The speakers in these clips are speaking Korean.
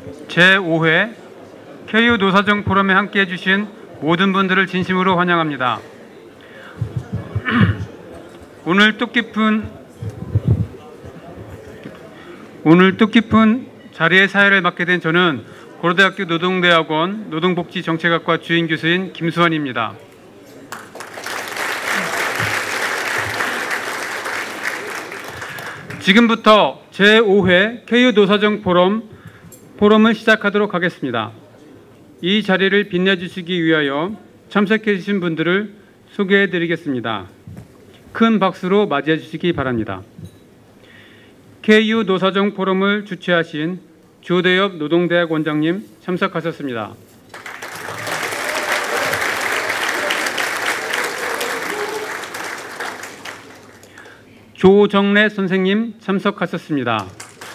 제5회 KU 노사정 포럼에 함께해 주신 모든 분들을 진심으로 환영합니다. 오늘 뜻깊은 자리의 사회를 맡게 된 저는 고려대학교 노동대학원 노동복지정책학과 주임 교수인 김수환입니다. 지금부터 제5회 KU 노사정 포럼을 시작하도록 하겠습니다. 이 자리를 빛내주시기 위하여 참석해 주신 분들을 소개해 드리겠습니다. 큰 박수로 맞이해 주시기 바랍니다. KU 노사정 포럼을 주최하신 조대엽 노동대학 원장님 참석하셨습니다. 조정래 선생님 참석하셨습니다.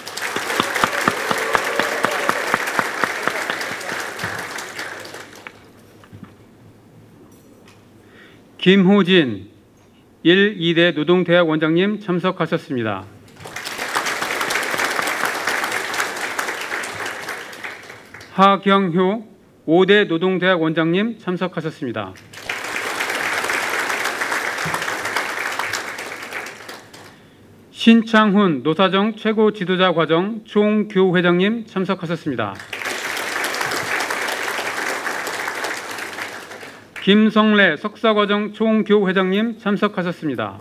김호진 1, 2대 노동대학 원장님 참석하셨습니다. 하경효 5대 노동대학 원장님 참석하셨습니다. 신창훈 노사정 최고 지도자 과정 총교회장님 참석하셨습니다. 김성래 석사과정 총교회장님 참석하셨습니다.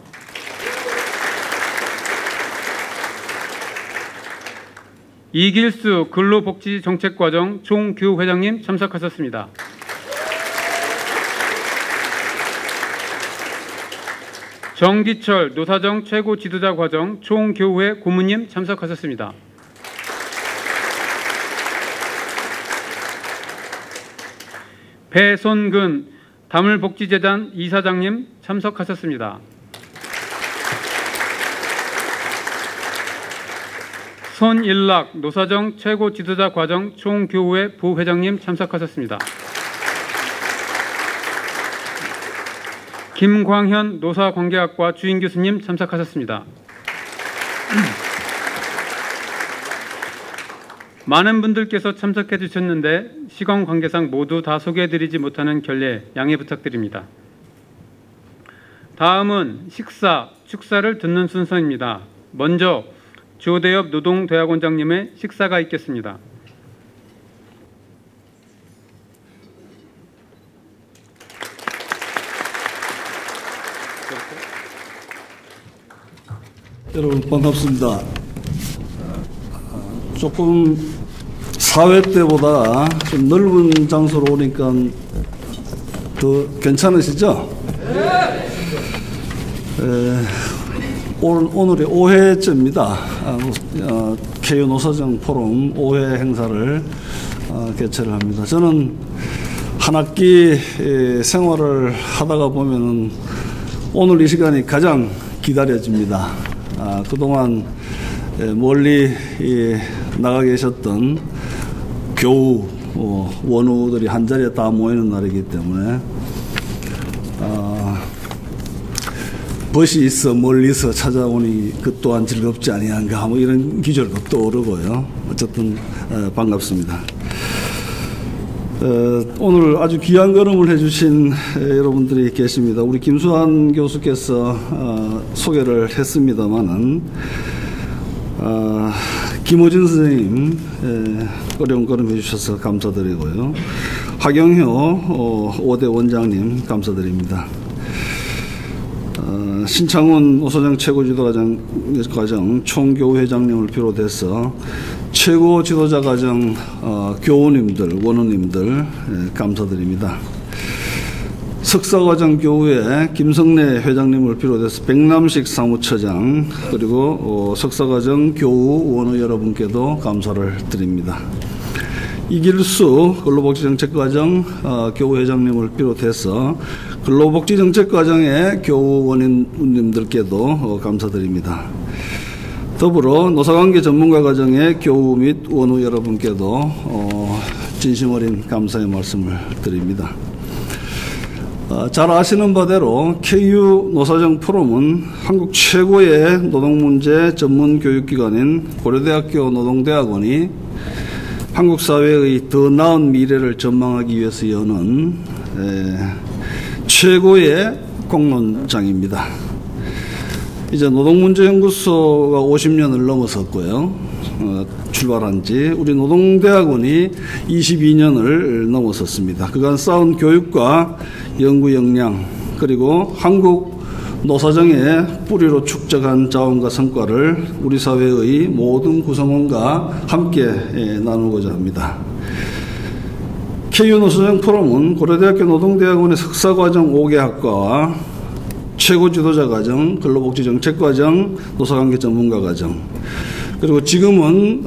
이길수 근로복지정책과정 총교회장님 참석하셨습니다. 정기철 노사정 최고 지도자 과정 총교회 고문님 참석하셨습니다. 배손근 다물복지재단 이사장님 참석하셨습니다. 손일락 노사정 최고 지도자 과정 총교회 부회장님 참석하셨습니다. 김광현 노사관계학과 주임 교수님 참석하셨습니다. 많은 분들께서 참석해 주셨는데 시간 관계상 모두 다 소개해드리지 못하는 결례 양해 부탁드립니다. 다음은 축사를 듣는 순서입니다. 먼저 조대엽 노동대학원장님의 식사가 있겠습니다. 여러분 반갑습니다. 조금 사회 때보다 좀 넓은 장소로 오니까 더 괜찮으시죠? 오늘이 5회째입니다. KU 노사정 포럼 5회 행사를 개최를 합니다. 저는 한 학기 생활을 하다가 보면은 오늘 이 시간이 가장 기다려집니다. 그동안 멀리 나가 계셨던 교우 원우들이 한자리에 다 모이는 날이기 때문에 벗이 있어 멀리서 찾아오니 그 또한 즐겁지 아니한가 뭐 이런 기절도 떠오르고요. 어쨌든 반갑습니다. 오늘 아주 귀한 걸음을 해주신 여러분들이 계십니다. 우리 김수환 교수께서 소개를 했습니다마는 김호진 선생님 어려운 걸음 해주셔서 감사드리고요. 하경효 5대 원장님 감사드립니다. 신창훈 노사정 최고지도과정 총교회장님을 비롯해서 최고 지도자 과정 교우님들, 원우님들 감사드립니다. 석사과정 교우회 김성래 회장님을 비롯해서 백남식 사무처장 그리고 석사과정 교우 원우 여러분께도 감사를 드립니다. 이길수 근로복지정책과정 교우회장님을 비롯해서 근로복지정책과정의 교우 원우님들께도 감사드립니다. 더불어 노사관계 전문가 과정의 교우 및 원우 여러분께도 진심 어린 감사의 말씀을 드립니다. 잘 아시는 바대로 KU 노사정 포럼은 한국 최고의 노동문제 전문 교육기관인 고려대학교 노동대학원이 한국 사회의 더 나은 미래를 전망하기 위해서 여는 최고의 공론장입니다. 이제 노동문제연구소가 50년을 넘어섰고요. 출발한 지 우리 노동대학원이 22년을 넘어섰습니다. 그간 쌓은 교육과 연구 역량 그리고 한국 노사정의 뿌리로 축적한 자원과 성과를 우리 사회의 모든 구성원과 함께 나누고자 합니다. KU 노사정 포럼은 고려대학교 노동대학원의 석사과정 5개 학과와 최고 지도자 과정, 근로복지정책과정, 노사관계 전문가 과정, 그리고 지금은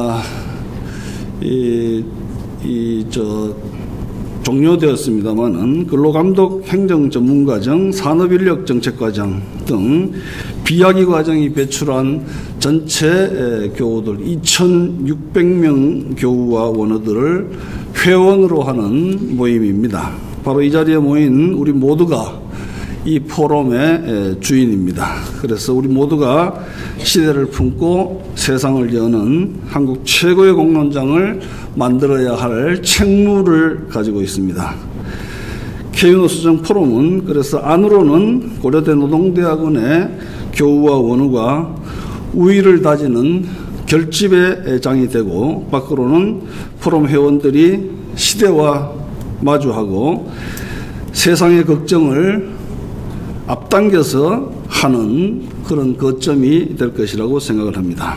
종료되었습니다만은 근로감독 행정전문과정, 산업인력정책과정 등 비학위 과정이 배출한 전체 교우들 2,600명 교우와 원어들을 회원으로 하는 모임입니다. 바로 이 자리에 모인 우리 모두가 이 포럼의 주인입니다. 그래서 우리 모두가 시대를 품고 세상을 여는 한국 최고의 공론장을 만들어야 할 책무를 가지고 있습니다. KU 노사정 포럼은 그래서 안으로는 고려대 노동대학원의 교우와 원우가 우위를 다지는 결집의 장이 되고, 밖으로는 포럼 회원들이 시대와 마주하고 세상의 걱정을 앞당겨서 하는 그런 거점이 될 것이라고 생각을 합니다.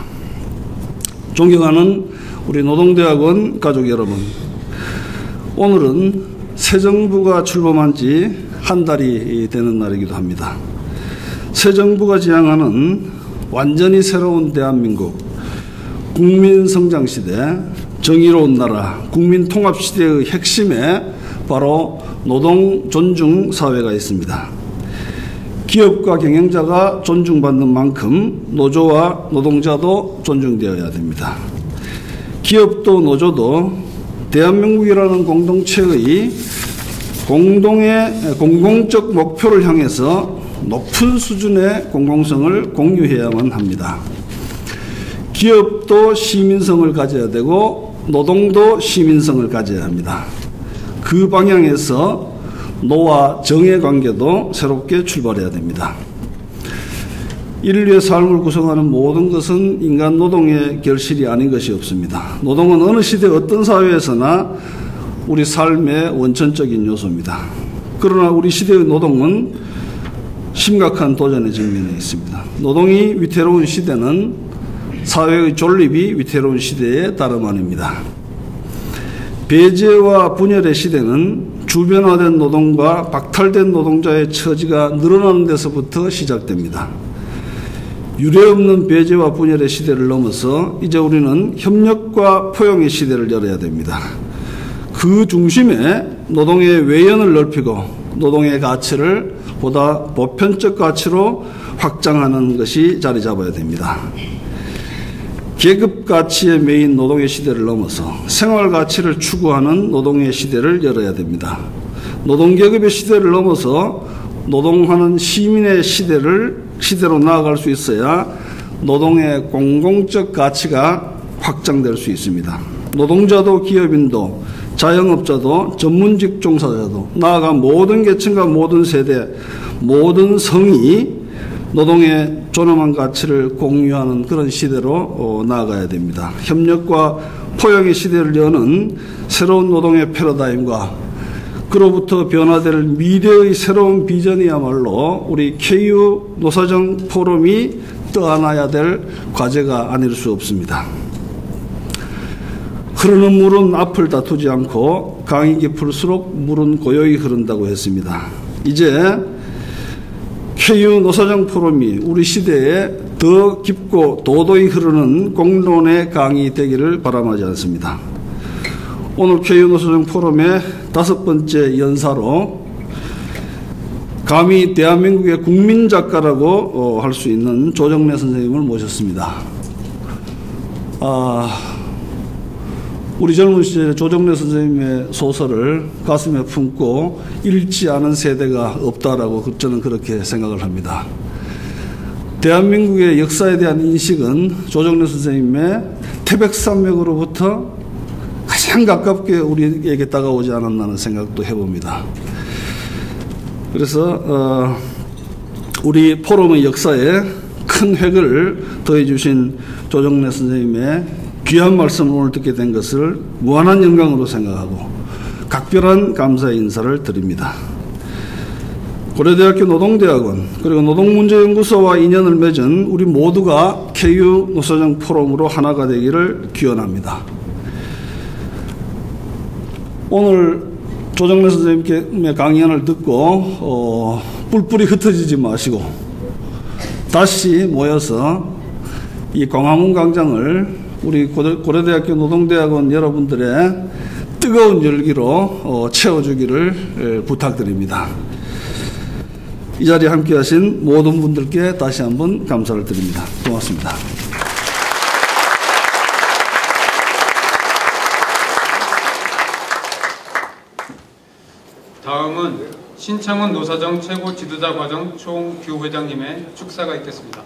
존경하는 우리 노동대학원 가족 여러분, 오늘은 새 정부가 출범한 지 한 달이 되는 날이기도 합니다. 새 정부가 지향하는 완전히 새로운 대한민국, 국민성장시대, 정의로운 나라, 국민통합시대의 핵심에 바로 노동 존중 사회가 있습니다. 기업과 경영자가 존중받는 만큼 노조와 노동자도 존중되어야 됩니다. 기업도 노조도 대한민국이라는 공동체의 공공적 목표를 향해서 높은 수준의 공공성을 공유해야만 합니다. 기업도 시민성을 가져야 되고 노동도 시민성을 가져야 합니다. 그 방향에서 노와 정의 관계도 새롭게 출발해야 됩니다. 인류의 삶을 구성하는 모든 것은 인간 노동의 결실이 아닌 것이 없습니다. 노동은 어느 시대 어떤 사회에서나 우리 삶의 원천적인 요소입니다. 그러나 우리 시대의 노동은 심각한 도전에 직면해 있습니다. 노동이 위태로운 시대는 사회의 존립이 위태로운 시대의 다름 아닙니다. 배제와 분열의 시대는 주변화된 노동과 박탈된 노동자의 처지가 늘어나는 데서부터 시작됩니다. 유례없는 배제와 분열의 시대를 넘어서 이제 우리는 협력과 포용의 시대를 열어야 됩니다. 그 중심에 노동의 외연을 넓히고 노동의 가치를 보다 보편적 가치로 확장하는 것이 자리 잡아야 됩니다. 계급 가치에 매인 노동의 시대를 넘어서 생활 가치를 추구하는 노동의 시대를 열어야 됩니다. 노동계급의 시대를 넘어서 노동하는 시민의 시대로 나아갈 수 있어야 노동의 공공적 가치가 확장될 수 있습니다. 노동자도 기업인도 자영업자도 전문직 종사자도 나아가 모든 계층과 모든 세대, 모든 성이 노동의 존엄한 가치를 공유하는 그런 시대로 나아가야 됩니다. 협력과 포용의 시대를 여는 새로운 노동의 패러다임과 그로부터 변화될 미래의 새로운 비전이야말로 우리 KU 노사정 포럼이 떠안아야 될 과제가 아닐 수 없습니다. 흐르는 물은 앞을 다투지 않고 강이 깊을수록 물은 고요히 흐른다고 했습니다. 이제 KU 노사정 포럼이 우리 시대에 더 깊고 도도히 흐르는 공론의 강이 되기를 바람하지 않습니다. 오늘 KU 노사정 포럼의 5번째 연사로 감히 대한민국의 국민작가라고 할 수 있는 조정래 선생님을 모셨습니다. 우리 젊은 시절에 조정래 선생님의 소설을 가슴에 품고 읽지 않은 세대가 없다라고 저는 그렇게 생각을 합니다. 대한민국의 역사에 대한 인식은 조정래 선생님의 태백산맥으로부터 가장 가깝게 우리에게 다가오지 않았나 하는 생각도 해봅니다. 그래서 우리 포럼의 역사에 큰 획을 더해주신 조정래 선생님의 귀한 말씀을 오늘 듣게 된 것을 무한한 영광으로 생각하고 각별한 감사의 인사를 드립니다. 고려대학교 노동대학원 그리고 노동문제연구소와 인연을 맺은 우리 모두가 KU 노사정 포럼으로 하나가 되기를 기원합니다. 오늘 조정래 선생님의 강연을 듣고 뿔뿔이 흩어지지 마시고 다시 모여서 이 광화문 광장을 우리 고려대학교 노동대학원 여러분들의 뜨거운 열기로 채워주기를 부탁드립니다. 이 자리에 함께하신 모든 분들께 다시 한번 감사를 드립니다. 고맙습니다. 다음은 신창훈 노사정 최고 지도자 과정 총규 회장님의 축사가 있겠습니다.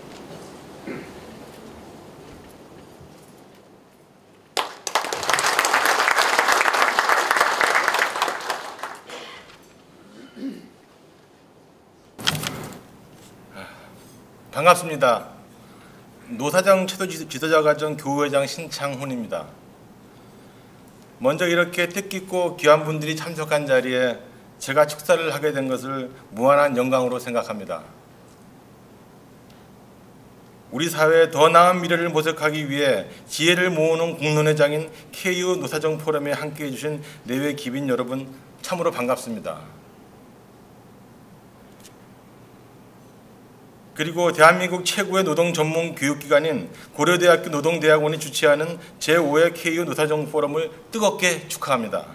반갑습니다. 노사정 최고 지도자 과정 교회장 신창훈입니다. 먼저 이렇게 뜻깊고 귀한 분들이 참석한 자리에 제가 축사를 하게 된 것을 무한한 영광으로 생각합니다. 우리 사회의 더 나은 미래를 모색하기 위해 지혜를 모으는 공론의 장인 KU 노사정 포럼에 함께해 주신 내외 기빈 여러분 참으로 반갑습니다. 그리고 대한민국 최고의 노동 전문 교육기관인 고려대학교 노동대학원이 주최하는 제5회 KU 노사정 포럼을 뜨겁게 축하합니다.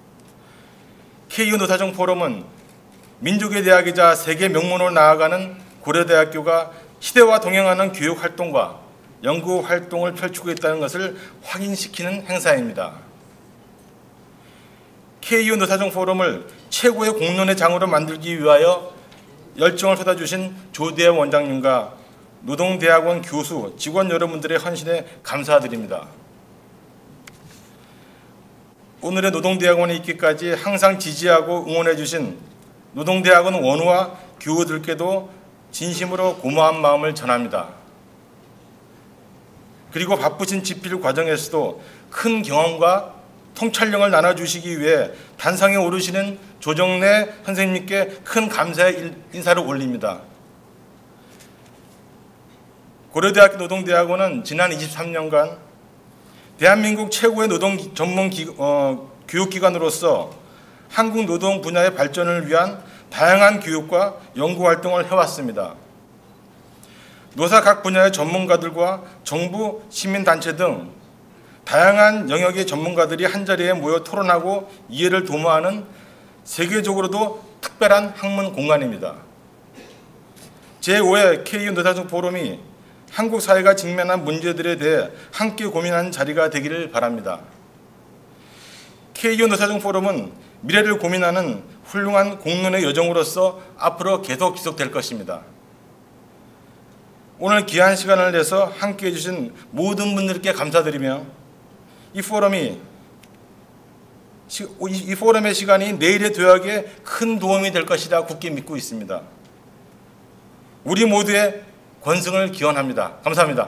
KU 노사정 포럼은 민족의 대학이자 세계 명문으로 나아가는 고려대학교가 시대와 동행하는 교육활동과 연구활동을 펼치고 있다는 것을 확인시키는 행사입니다. KU 노사정 포럼을 최고의 공론의 장으로 만들기 위하여 열정을 쏟아주신 조대현 원장님과 노동대학원 교수, 직원 여러분들의 헌신에 감사드립니다. 오늘의 노동대학원에 있기까지 항상 지지하고 응원해 주신 노동대학원 원우와 교우들께도 진심으로 고마운 마음을 전합니다. 그리고 바쁘신 집필 과정에서도 큰 경험과 통찰력을 나눠주시기 위해 단상에 오르시는 조정래 선생님께 큰 감사의 인사를 올립니다. 고려대학교 노동대학원은 지난 23년간 대한민국 최고의 노동 전문 교육기관으로서 한국 노동 분야의 발전을 위한 다양한 교육과 연구활동을 해왔습니다. 노사 각 분야의 전문가들과 정부, 시민단체 등 다양한 영역의 전문가들이 한자리에 모여 토론하고 이해를 도모하는 세계적으로도 특별한 학문 공간입니다. 제5회 KU 노사정 포럼이 한국 사회가 직면한 문제들에 대해 함께 고민하는 자리가 되기를 바랍니다. KU 노사정 포럼은 미래를 고민하는 훌륭한 공론의 여정으로서 앞으로 계속 지속될 것입니다. 오늘 귀한 시간을 내서 함께해 주신 모든 분들께 감사드리며 이 포럼의 시간이 내일의 도약에 큰 도움이 될 것이라 굳게 믿고 있습니다. 우리 모두의 권승을 기원합니다. 감사합니다.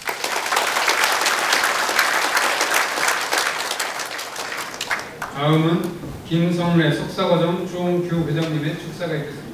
다음은 김성래 석사과정 총규 회장님의 축사가 있겠습니다.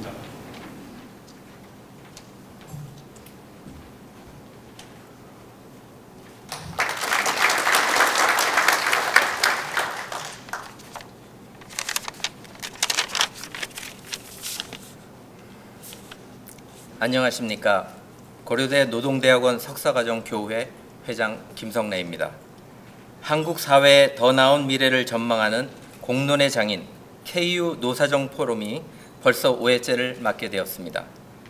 안녕하십니까. 고려대 노동대학원 석사과정교회 회장 김성래입니다. 한국 사회의 더 나은 미래를 전망하는 공론의 장인 KU 노사정 포럼이 벌써 5회째를 맞게 되었습니다.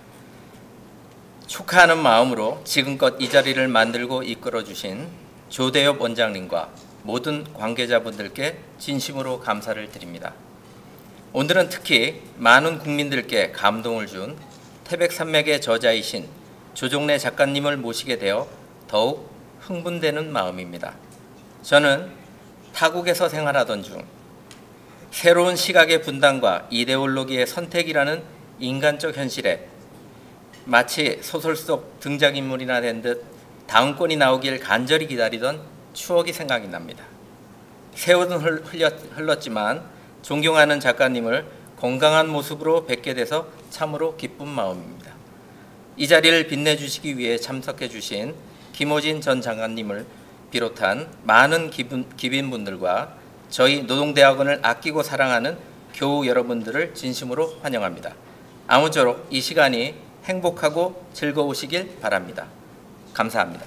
축하하는 마음으로 지금껏 이 자리를 만들고 이끌어주신 조대엽 원장님과 모든 관계자분들께 진심으로 감사를 드립니다. 오늘은 특히 많은 국민들께 감동을 준 태백산맥의 저자이신 조정래 작가님을 모시게 되어 더욱 흥분되는 마음입니다. 저는 타국에서 생활하던 중 새로운 시각의 분단과 이데올로기의 선택이라는 인간적 현실에 마치 소설 속 등장인물이나 된 듯 다음 권이 나오길 간절히 기다리던 추억이 생각이 납니다. 세월은 흘렀지만 존경하는 작가님을 건강한 모습으로 뵙게 돼서 참으로 기쁜 마음입니다. 이 자리를 빛내주시기 위해 참석해 주신 김호진 전 장관님을 비롯한 많은 기빈분들과 저희 노동대학원을 아끼고 사랑하는 교우 여러분들을 진심으로 환영합니다. 아무쪼록 이 시간이 행복하고 즐거우시길 바랍니다. 감사합니다.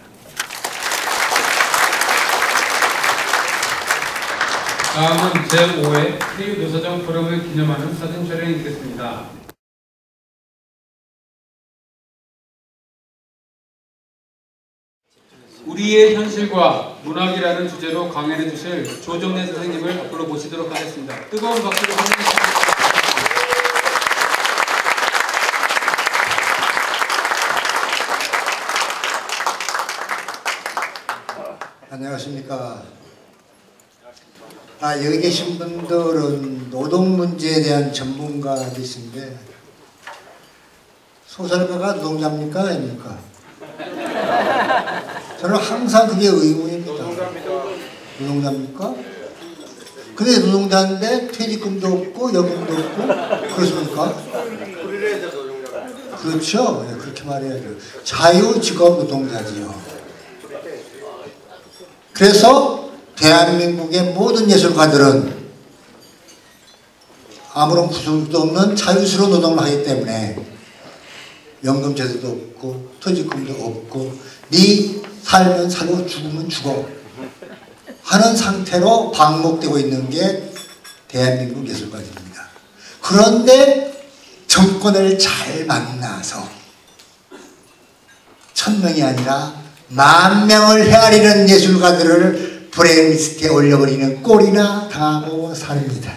다음은 제5회 KU 노사정 포럼을 기념하는 사진 촬영이 있겠습니다. 우리의 현실과 문학이라는 주제로 강연해 주실 조정래 선생님을 앞으로 모시도록 하겠습니다. 뜨거운 박수로 환영해 주십시오. 안녕하십니까. 여기 계신 분들은 노동 문제에 대한 전문가이신데 소설가가 노동자입니까? 아닙니까? 저는 항상 그게 의문입니다. 노동자입니까? 근데 노동자인데 퇴직금도 없고 연금도 없고 그렇습니까? 그렇죠. 네, 그렇게 말해야죠. 자유직업 노동자지요. 그래서 대한민국의 모든 예술가들은 아무런 구속도 없는 자유스러운 노동을 하기 때문에 연금 제도도 없고 퇴직금도 없고 네 살면 살고 죽으면 죽어 하는 상태로 방목되고 있는 게 대한민국 예술가들입니다. 그런데 정권을 잘 만나서 1000명이 아니라 10,000명을 헤아리는 예술가들을 브레인리스트에 올려버리는 꼴이나 당하고 삽니다.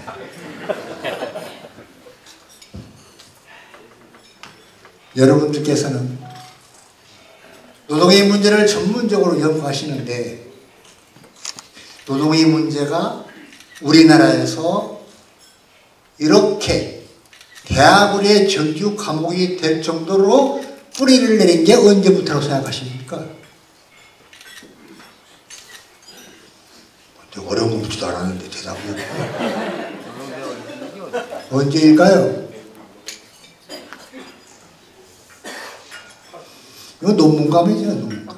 여러분들께서는 노동의 문제를 전문적으로 연구하시는데 노동의 문제가 우리나라에서 이렇게 대학원의 정규 과목이 될 정도로 뿌리를 내린 게 언제부터라고 생각하십니까? 어려운 거 묻지도 않았는데 대답을 언제일까요? 이거 논문감이죠. 논문감.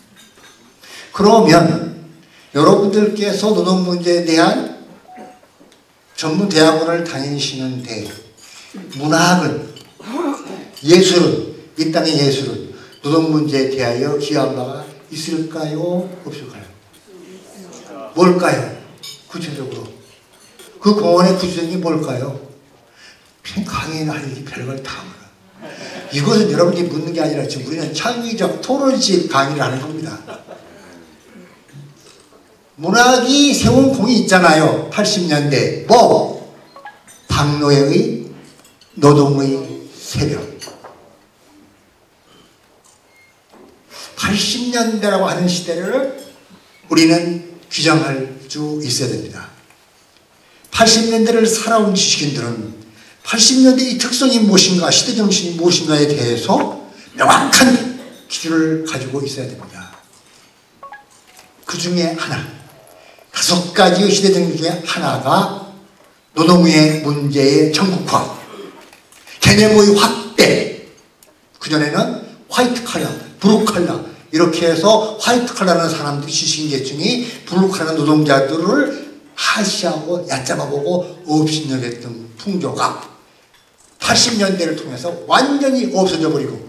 그러면 여러분들께서 노동 문제에 대한 전문 대학원을 다니시는데 문학은 예술은 이 땅의 예술은 노동 문제에 대하여 기여한 바가 있을까요? 없을까요? 뭘까요? 구체적으로 그 공헌의 구체적인 게 뭘까요? 그냥 강의나 할 일이 별걸 다 몰라. 이것은 여러분들이 묻는 게 아니라 지금 우리는 창의적 토론식 강의를 하는 겁니다. 문학이 세운 공이 있잖아요. 80년대 뭐? 박노해의 노동의 새벽. 80년대라고 하는 시대를 우리는 규정할 수 있어야 됩니다. 80년대를 살아온 지식인들은 80년대의 특성이 무엇인가, 시대정신이 무엇인가에 대해서 명확한 기준을 가지고 있어야 됩니다. 그 중에 하나, 5가지의 시대정신 중에 하나가 노동의 문제의 전국화, 개념의 확대. 그전에는 화이트 칼라, 브루 칼라 이렇게 해서 화이트 칼라라는 사람들, 지식인계층이 블루 칼라 노동자들을 하시하고 얕잡아보고 업신여겼던 풍조가 80년대를 통해서 완전히 없어져 버리고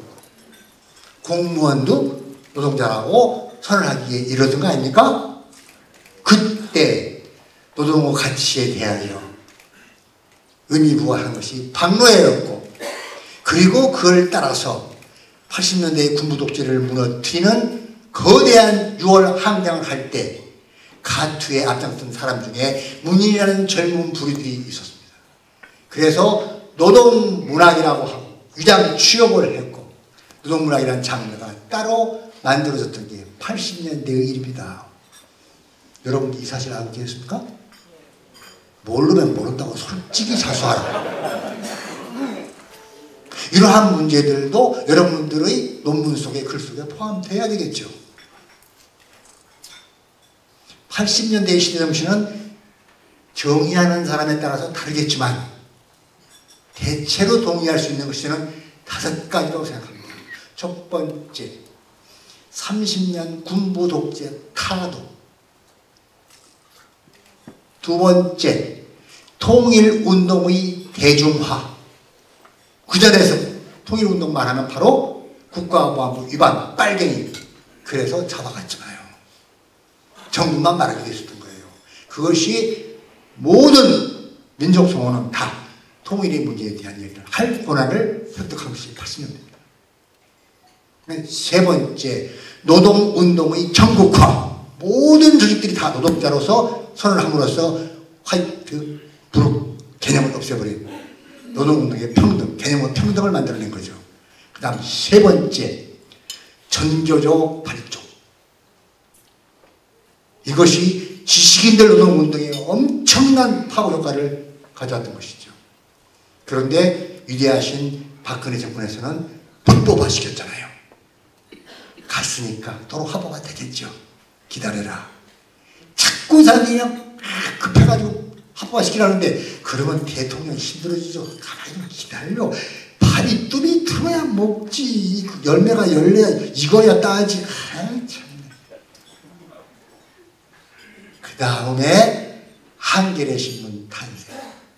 공무원도 노동자라고 선언하기에 이르던 거 아닙니까? 그때 노동의 가치에 대하여 의미부여하는 것이 박노해였고, 그리고 그걸 따라서 80년대의 군부 독재를 무너뜨리는 거대한 6월 항쟁을 할 때 가투에 앞장선 사람 중에 문인이라는 젊은 부류들이 있었습니다. 그래서 노동문학이라고 하고 위장 취업을 했고 노동문학이라는 장르가 따로 만들어졌던 게 80년대의 일입니다. 여러분 이 사실 알고 계십니까? 모르면 모른다고 솔직히 자수하라. 이러한 문제들도 여러분들의 논문 속에 글 속에 포함되어야 되겠죠. 80년대의 시대 정신은 정의하는 사람에 따라서 다르겠지만 대체로 동의할 수 있는 것은 5가지라고 생각합니다. 첫 번째, 30년 군부 독재 타도. 두 번째, 통일운동의 대중화. 그 자리에서 통일운동만 하면 바로 국가보안법 위반, 빨갱이. 그래서 잡아갔잖아요. 정부만 말하게 됐었던 거예요. 그것이 모든 민족성원은 다 통일의 문제에 대한 얘기를 할 권한을 획득한 것이 80년대입니다. 세 번째, 노동운동의 전국화. 모든 조직들이 다 노동자로서 선언을 함으로써 화이트, 브룩 개념을 없애버린 노동운동의 평등, 개념의 평등을 만들어낸 거죠. 그 다음 세 번째, 전교조 발족. 이것이 지식인들 노동운동에 엄청난 파워 효과를 가져왔던 것이죠. 그런데 위대하신 박근혜 정권에서는 불법화시켰잖아요. 갔으니까 도로 합법화 되겠죠. 기다려라. 자꾸 사람들이 그냥 급해가지고 합법화시키라는데 그러면 대통령이 힘들어지죠. 가만히 기다려. 밥이 뚜비 들어야 먹지. 열매가 열려야 익어야 따지. 아이 참. 그 다음에 한겨레 신문 탄생.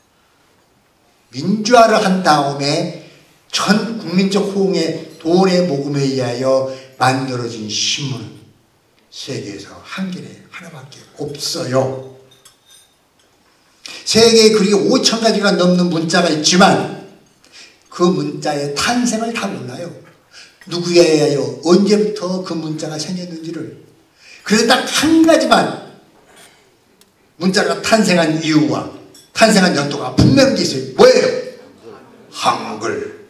민주화를 한 다음에 전 국민적 호응의 돈의 모금에 의하여 만들어진 신문. 세계에서 한겨레 하나밖에 없어요. 세계에 그리고 5,000가지가 넘는 문자가 있지만 그 문자의 탄생을 다 몰라요. 누구에 의하여 언제부터 그 문자가 생겼는지를. 그래서 딱 한 가지만 문자가 탄생한 이유와 탄생한 연도가 분명히 있어요. 뭐예요? 한글.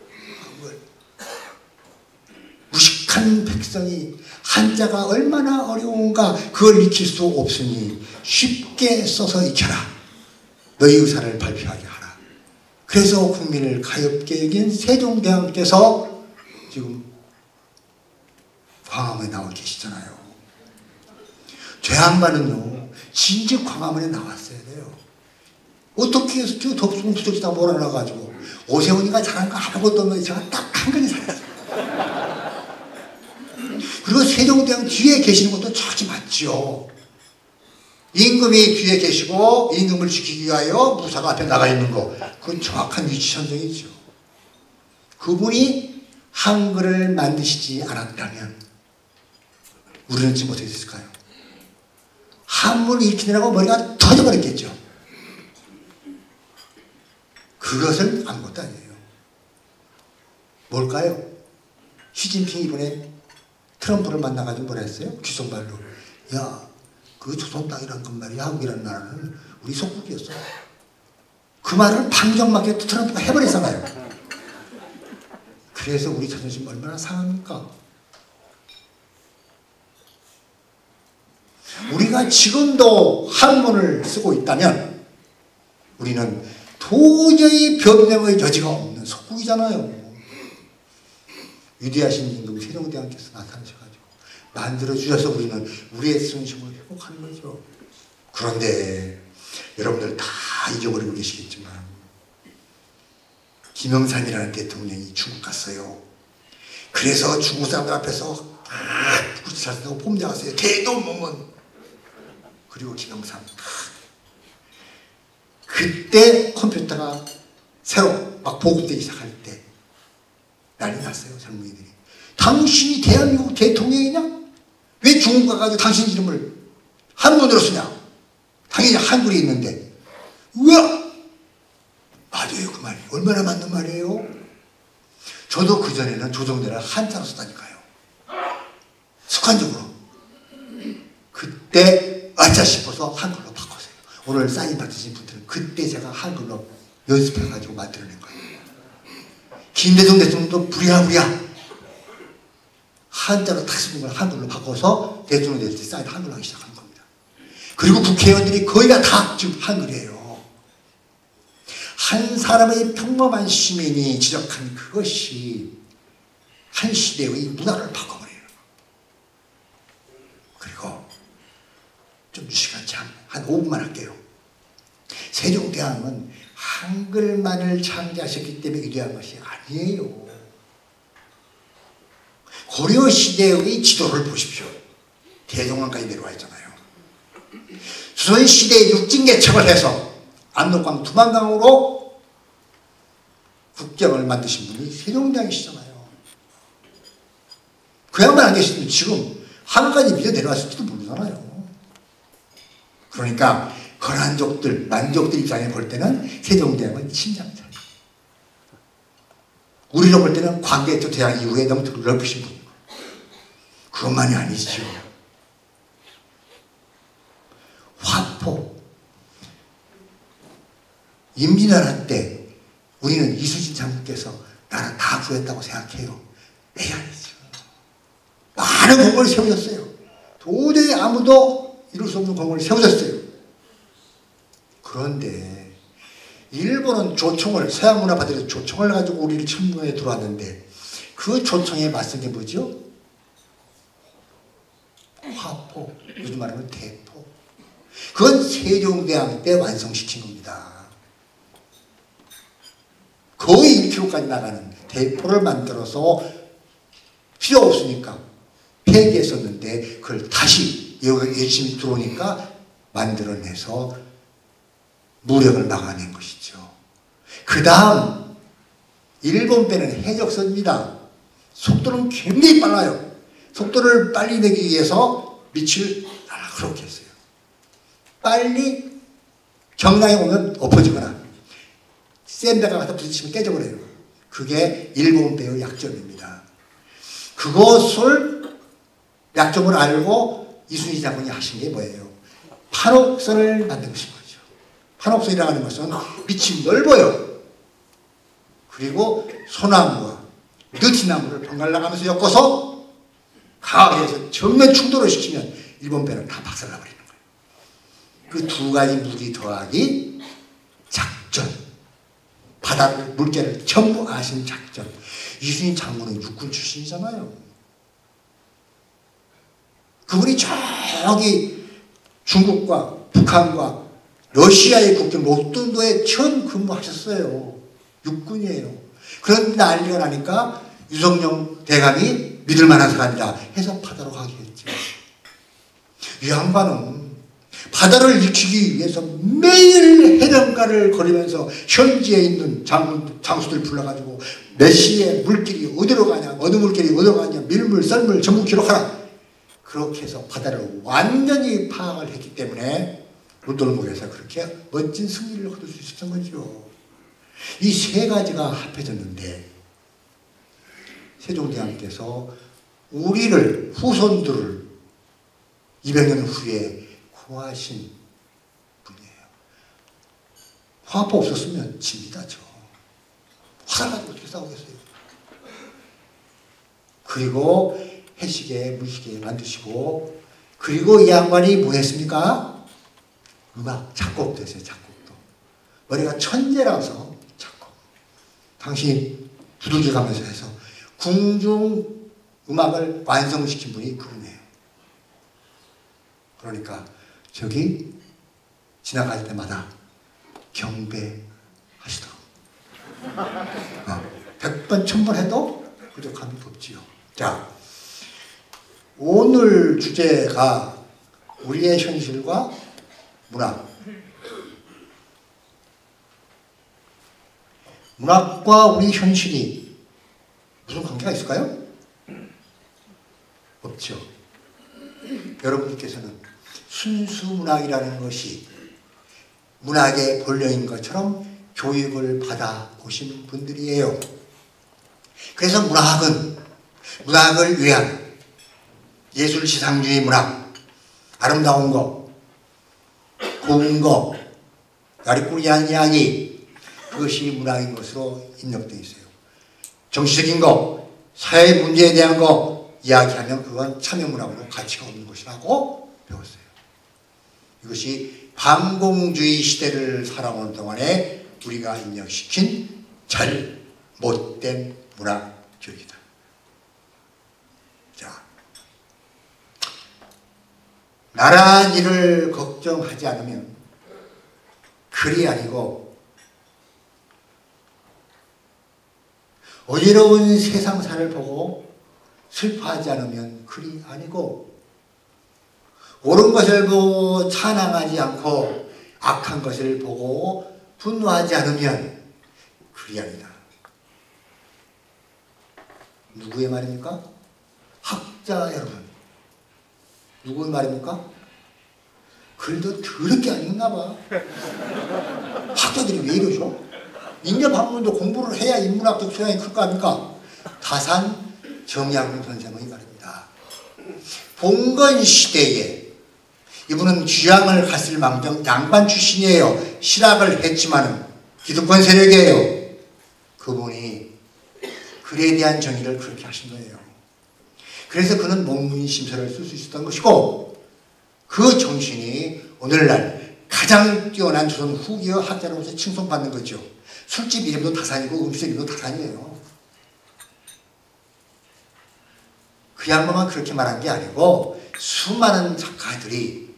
무식한 백성이 한자가 얼마나 어려운가 그걸 익힐 수 없으니 쉽게 써서 익혀라. 너희 의사를 발표하게 하라. 그래서 국민을 가엾게 여긴 세종대왕께서 지금 광화문에 나와 계시잖아요. 저 양반은요 진즉 광화문에 나왔어야 돼요. 어떻게 해서 저 덥수고 부적지다 몰아놔가지고 오세훈이가 잘한 거 아무것도 없는데 제가 딱 한 가지 잘했어요. 그리고 세종대왕 뒤에 계시는 것도 저기 맞죠. 임금이 뒤에 계시고 임금을 지키기 위하여 무사가 앞에 나가 있는 거. 그건 정확한 위치 선정이죠. 그분이 한글을 만드시지 않았다면 우리는 지금 어떻게 됐을까요? 한문을 익히느라고 머리가 터져버렸겠죠. 그것은 아무것도 아니에요. 뭘까요? 시진핑이 이번에 트럼프를 만나가지고 뭐라 했어요? 귓속말로. 야, 그 조선 땅이란 건 말이야. 한국이라는 나라는 우리 속국이었어. 그 말을 방정맞게 트럼프가 해버렸잖아요. 그래서 우리 자존심 얼마나 상합니까? 우리가 지금도 한문을 쓰고 있다면 우리는 도저히 변명의 여지가 없는 속국이잖아요. 위대하신 임금 세종대왕께서 나타나셔가지고 만들어주셔서 우리는 우리의 순심을 회복하는 거죠. 그런데 여러분들 다 잊어버리고 계시겠지만 김영삼이라는 대통령이 중국 갔어요. 그래서 중국 사람들 앞에서 구치사서 폼장하세요. 대도문문. 그리고 김영삼. 그때 컴퓨터가 새로 막 보급되기 시작할 때 난리 났어요. 젊은이들이. 당신이 대한민국 대통령이냐? 왜 중국 가가지고 당신 이름을 한문으로 쓰냐? 당연히 한글이 있는데. 우와! 맞아요. 그 말이. 얼마나 맞는 말이에요? 저도 그전에는 조정대를 한자로 쓰다니까요. 습관적으로. 그때 아차 싶어서 한글로 바꿨어요. 오늘 사인 받으신 분들은 그때 제가 한글로 연습해가지고 만들어낸 거예요. 김대중 대통령도 부랴부랴 한자로 탁 쓰는 걸 한글로 바꿔서 대통령 될 때 사인 한글로 하기 시작한 겁니다. 그리고 국회의원들이 거의 다 지금 한글이에요. 한 사람의 평범한 시민이 지적한 그것이 한 시대의 문화를 바꿔버려요. 그리고 좀 시간 한 5분만 할게요. 세종대왕은 한글만을 창제하셨기 때문에 위대한 것이 아니에요. 고려시대의 지도를 보십시오. 대동강까지 내려와 있잖아요. 조선시대에 육진개척을 해서 압록강 두만강으로 국경을 만드신 분이 세종대왕이시잖아요. 그 양반 안 계시면 지금 하늘까지 밀어 내려왔을지도 모르잖아요. 그러니까 거란족들, 만족들 입장에 볼 때는 세종대왕은 침략자예요. 우리로 볼 때는 광개토 대왕 이후에 너무 넓으신 분이고 그것만이 아니죠. 화포 임진왜란 때 우리는 이순신 장군께서 나라 다 구했다고 생각해요. 에이 아니죠. 많은 공을 세우셨어요. 도저히 아무도 이룰 수 없는 공을 세우셨어요. 그런데 일본은 조총을, 서양 문화파들이 조총을 가지고 우리를 침공해 들어왔는데 그 조총에 맞선 게 뭐죠? 화포, 요즘 말하면 대포. 그건 세종대왕 때 완성시킨 겁니다. 거의 1km까지 나가는 대포를 만들어서 필요 없으니까 폐기했었는데 그걸 다시 열심히 들어오니까 만들어내서 무력을 막아낸 것이죠. 그 다음 일본 배는 해적선입니다. 속도는 굉장히 빨라요. 속도를 빨리 내기 위해서 밑을 그렇게 했어요. 빨리 경랑에 오면 엎어지거나 센 배가 갖다 부딪히면 깨져버려요. 그게 일본 배의 약점입니다. 그것을 약점을 알고 이순신 장군이 하신 게 뭐예요? 판옥선을 만드신 거죠. 판옥선이라고 하는 것은 밑이 넓어요. 그리고 소나무와 느티나무를 번갈아 가면서 엮어서 강하게 해서 정면 충돌을 시키면 일본 배는 다 박살나버리는 거예요. 그 두 가지 무기 더하기 작전. 바다를, 물개를 전부 아신 작전. 이순신 장군은 육군 출신이잖아요. 그분이 저기 중국과 북한과 러시아의 국경 로tun도에 처음 근무하셨어요. 육군이에요. 그런 난리가 나니까 유성룡 대감이 믿을 만한 사람이다 해서 바다로 가게 했죠. 이 양반은 바다를 익히기 위해서 매일 해변가를 거리면서 현지에 있는 장수들 불러가지고 몇 시에 물길이 어디로 가냐, 어느 물길이 어디로 가냐, 밀물, 썰물 전부 기록하라. 그렇게 해서 바다를 완전히 파악을 했기 때문에 로또르목에서 그렇게 멋진 승리를 거둘 수 있었던 거죠. 이 세 가지가 합해졌는데 세종대왕께서 우리를, 후손들을 200년 후에 구하신 분이에요. 화포 없었으면 집니다. 저 화살 가지고 어떻게 싸우겠어요. 그리고 해시계, 물시계 만드시고, 그리고 이 양반이 뭐 했습니까? 음악, 작곡도 했어요. 작곡도. 머리가 천재라서 작곡. 당신이 두들겨 가면서 해서 궁중 음악을 완성시킨 분이 그분이에요. 그러니까 저기 지나갈 때마다 경배하시도록 100번 1000번 해도 부족함이 없지요. 자, 오늘 주제가 우리의 현실과 문학. 문학과 우리 현실이 무슨 관계가 있을까요? 없죠. 여러분께서는 순수 문학이라는 것이 문학의 본령인 것처럼 교육을 받아보신 분들이에요. 그래서 문학을 위한 예술지상주의 문학, 아름다운 거, 고운 거, 야리꾸리한 이야기, 그것이 문학인 것으로 입력되어 있어요. 정치적인 거, 사회 문제에 대한 거 이야기하면 그건 참여문학으로 가치가 없는 것이라고 배웠어요. 이것이 반공주의 시대를 살아오는 동안에 우리가 인정시킨 잘못된 문화교육이다. 자, 나라 일을 걱정하지 않으면 글이 아니고 어지러운 세상사를 보고 슬퍼하지 않으면 글이 아니고 옳은 것을 보고 찬양하지 않고 악한 것을 보고 분노하지 않으면 글이 아니다. 누구의 말입니까? 학자 여러분. 누구의 말입니까? 글도 더럽게 안 읽나 봐. 학자들이 왜 이러죠? 인접학문도 공부를 해야 인문학적 소양이 클 거 아닙니까? 다산 정약용 선생의 말입니다. 봉건 시대에 이분은 귀양을 갔을 망정 양반 출신이에요. 실학을 했지만은 기득권 세력이에요. 그분이 글에 대한 정의를 그렇게 하신 거예요. 그래서 그는 목문심서를 쓸 수 있었던 것이고 그 정신이 오늘날 가장 뛰어난 조선 후기의 학자로서 칭송받는 거죠. 술집 이름도 다산이고 음식 이름도 다산이에요. 그 양반만 그렇게 말한 게 아니고 수많은 작가들이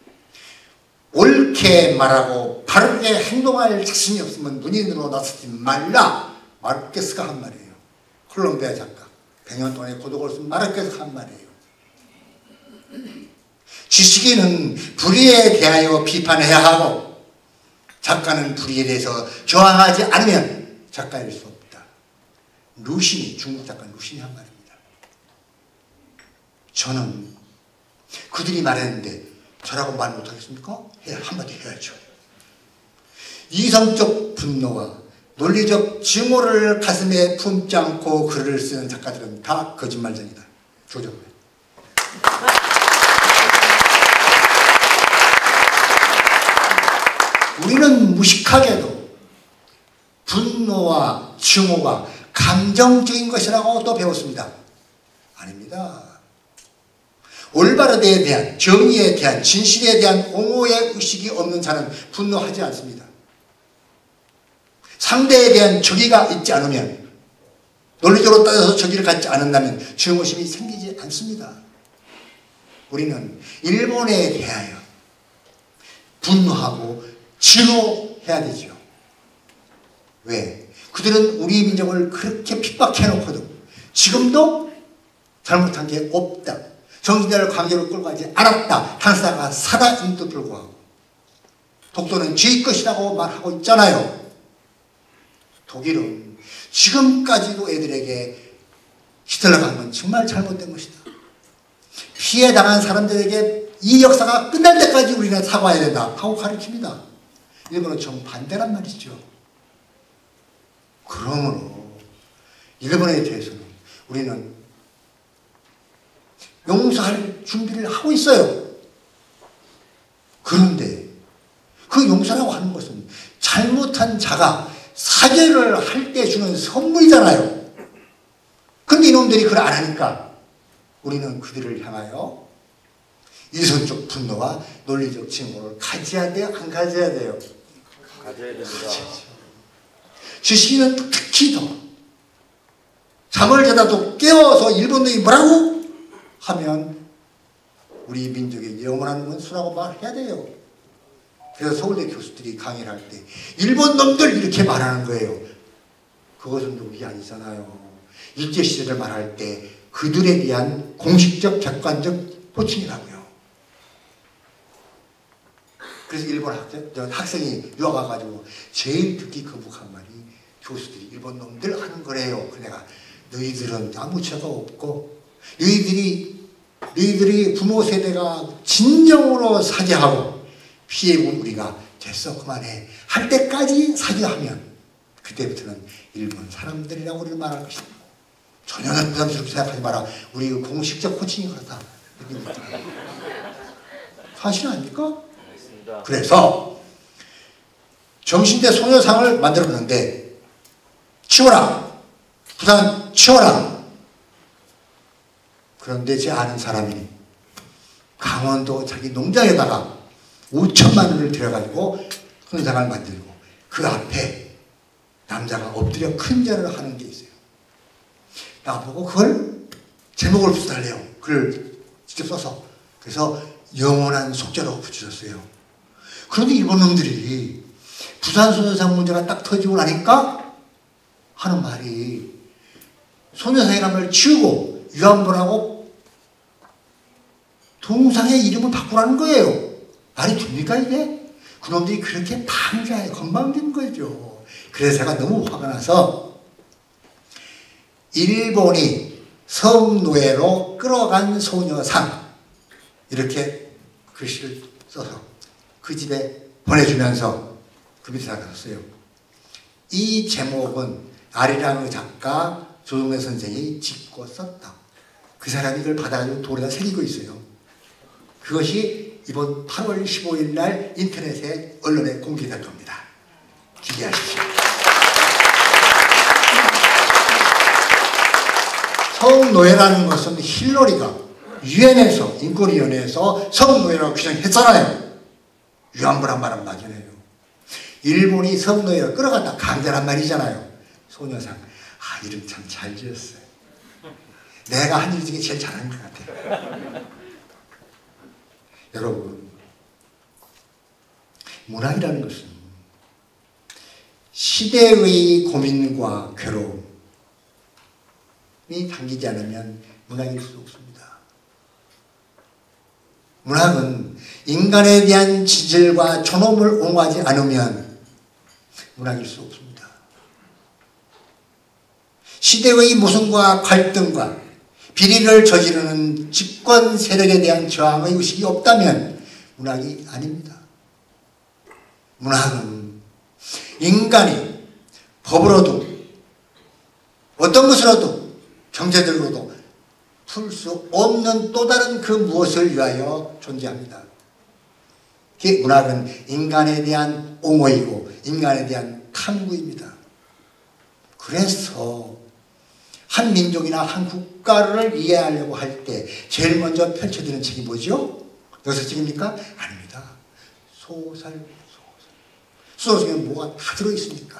옳게 말하고 바르게 행동할 자신이 없으면 문인으로 나서지 말라. 마르케스가 한 말이에요. 콜롬비아 작가. 100년 동안의 고독을 쓴 마르케스가 한 말이에요. 지식인은 불의에 대하여 비판해야 하고 작가는 불의에 대해서 저항하지 않으면 작가일 수 없다. 루신이, 중국 작가 루신이 한 말입니다. 저는 그들이 말했는데 저라고 말 못하겠습니까? 한마디 해야죠. 이성적 분노와 논리적 증오를 가슴에 품지 않고 글을 쓰는 작가들은 다 거짓말쟁이다. 조정래. 우리는 무식하게도 분노와 증오가 감정적인 것이라고 또 배웠습니다. 아닙니다. 올바르대에 대한, 정의에 대한, 진실에 대한 옹호의 의식이 없는 자는 분노하지 않습니다. 상대에 대한 적의가 있지 않으면, 논리적으로 따져서 적의를 갖지 않는다면 증오심이 생기지 않습니다. 우리는 일본에 대하여 분노하고 증오해야 되죠. 왜? 그들은 우리 민족을 그렇게 핍박해놓거든. 지금도 잘못한 게 없다. 정신자를 관계로 끌고 가지 않았다. 탄사가 사다임도 불구하고 독도는 죄의 것이라고 말하고 있잖아요. 독일은 지금까지도 애들에게 히틀러가 한 건 정말 잘못된 것이다. 피해당한 사람들에게 이 역사가 끝날 때까지 우리는 사과해야 된다 하고 가르칩니다. 일본은 정반대란 말이죠. 그러므로 일본에 대해서는 우리는 용서할 준비를 하고 있어요. 그런데 그 용서라고 하는 것은 잘못한 자가 사죄를 할 때 주는 선물이잖아요. 근데 이놈들이 그걸 안 하니까 우리는 그들을 향하여 이성적 분노와 논리적 증오를 가져야 돼요? 안 가져야 돼요? 가져야 됩니다. 지식인은 특히 더 잠을 자다도 깨워서 일본놈이 뭐라고 하면 우리 민족의 영원한 원수라고 말해야 돼요. 그래서 서울대 교수들이 강의를 할 때 일본 놈들 이렇게 말하는 거예요. 그것은 욕이 아니잖아요. 일제시대를 말할 때 그들에 대한 공식적 객관적 호칭이라고요. 그래서 일본 학생이 유학 와가지고 제일 듣기 거북한 말이 교수들이 일본 놈들 하는 거래요. 그래서 내가 너희들은 아무 죄가 없고 너희들이 부모 세대가 진정으로 사죄하고 피해본 우리가 됐어 그만해 할 때까지 사죄하면 그때부터는 일본 사람들이라고 우리를 말할 것이다. 전혀 부담스럽게 생각하지 마라. 우리 공식적 호칭이 그렇다. 사실 아닙니까? 그래서 정신대 소녀상을 만들었는데 치워라. 부산 치워라. 그런데 제 아는 사람이 강원도 자기 농장에다가 5천만 원을 들여가지고 헌상을 만들고 그 앞에 남자가 엎드려 큰절을 하는 게 있어요. 나보고 그걸 제목을 붙여달래요. 글을 직접 써서. 그래서 영원한 속죄라고 붙여줬어요. 그런데 일본 놈들이 부산 소녀상 문제가 딱 터지고 나니까 하는 말이 소녀상이라는 걸 지우고 위안부라고 동상의 이름을 바꾸라는 거예요. 말이 됩니까 이게? 그놈들이 그렇게 방자해 건방진 거죠. 그래서 제가 너무 화가 나서 일본이 성노예로 끌어간 소녀상 이렇게 글씨를 써서 그 집에 보내주면서 그 밑에 나갔어요. 이 제목은 아리랑의 작가 조정래 선생이 짓고 썼다. 그 사람이 이걸 받아가지고 돌에다 새기고 있어요. 그것이 이번 8월 15일 날 인터넷에 언론에 공개될 겁니다. 기대하십시오. 성노예라는 것은 힐러리가 유엔에서 인권위원회에서 성노예라고 규정했잖아요. 위안부란 말은 맞아요. 일본이 성노예를 끌어갔다 강제란 말이잖아요. 소녀상. 이름 참 잘 지었어요. 내가 한 일 중에 제일 잘한 것 같아요. 여러분, 문학이라는 것은 시대의 고민과 괴로움이 담기지 않으면 문학일 수 없습니다. 문학은 인간에 대한 지질과 존엄을 옹호하지 않으면 문학일 수 없습니다. 시대의 모순과 갈등과 비리를 저지르는 집권 세력에 대한 저항의 의식이 없다면 문학이 아닙니다. 문학은 인간이 법으로도 어떤 것으로도 경제적으로도 풀 수 없는 또 다른 그 무엇을 위하여 존재합니다. 그 문학은 인간에 대한 옹호이고 인간에 대한 탐구입니다. 그래서 한 민족이나 한 국가를 이해하려고 할 때 제일 먼저 펼쳐지는 책이 뭐죠? 여섯 책입니까? 아닙니다. 소설. 소설 중에 뭐가 다 들어있습니까?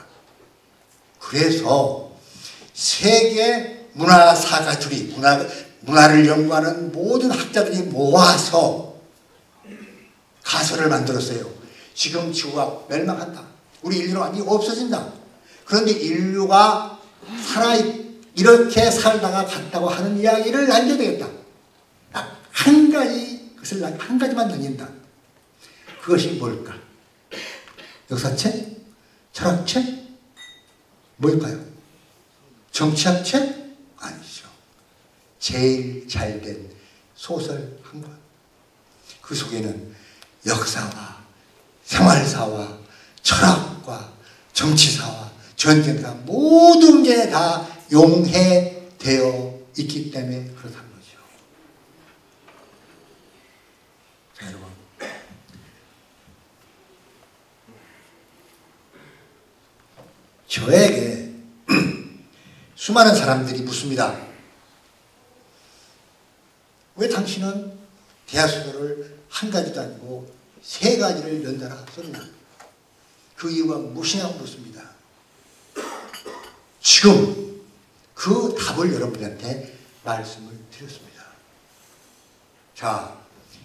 그래서 세계 문화사가들이 문화를 연구하는 모든 학자들이 모아서 가설을 만들었어요. 지금 지구가 멸망한다. 우리 인류는 완전히 없어진다. 그런데 인류가 이렇게 살다가 갔다고 하는 이야기를 남겨야 되겠다. 딱 한 가지, 그것을 한 가지만 남긴다. 그것이 뭘까? 역사책? 철학책? 뭘까요? 정치학책? 아니죠. 제일 잘된 소설 한 권. 그 속에는 역사와 생활사와 철학과 정치사와 전쟁사 모든 게 다 용해되어 있기 때문에 그렇다는 거죠. 자, 여러분. 저에게 수많은 사람들이 묻습니다. 왜 당신은 대하수도를 한 가지도 아니고 세 가지를 연달아 썼나? 그 이유가 무엇이냐고 묻습니다. 지금 그 답을 여러분한테 말씀을 드렸습니다. 자,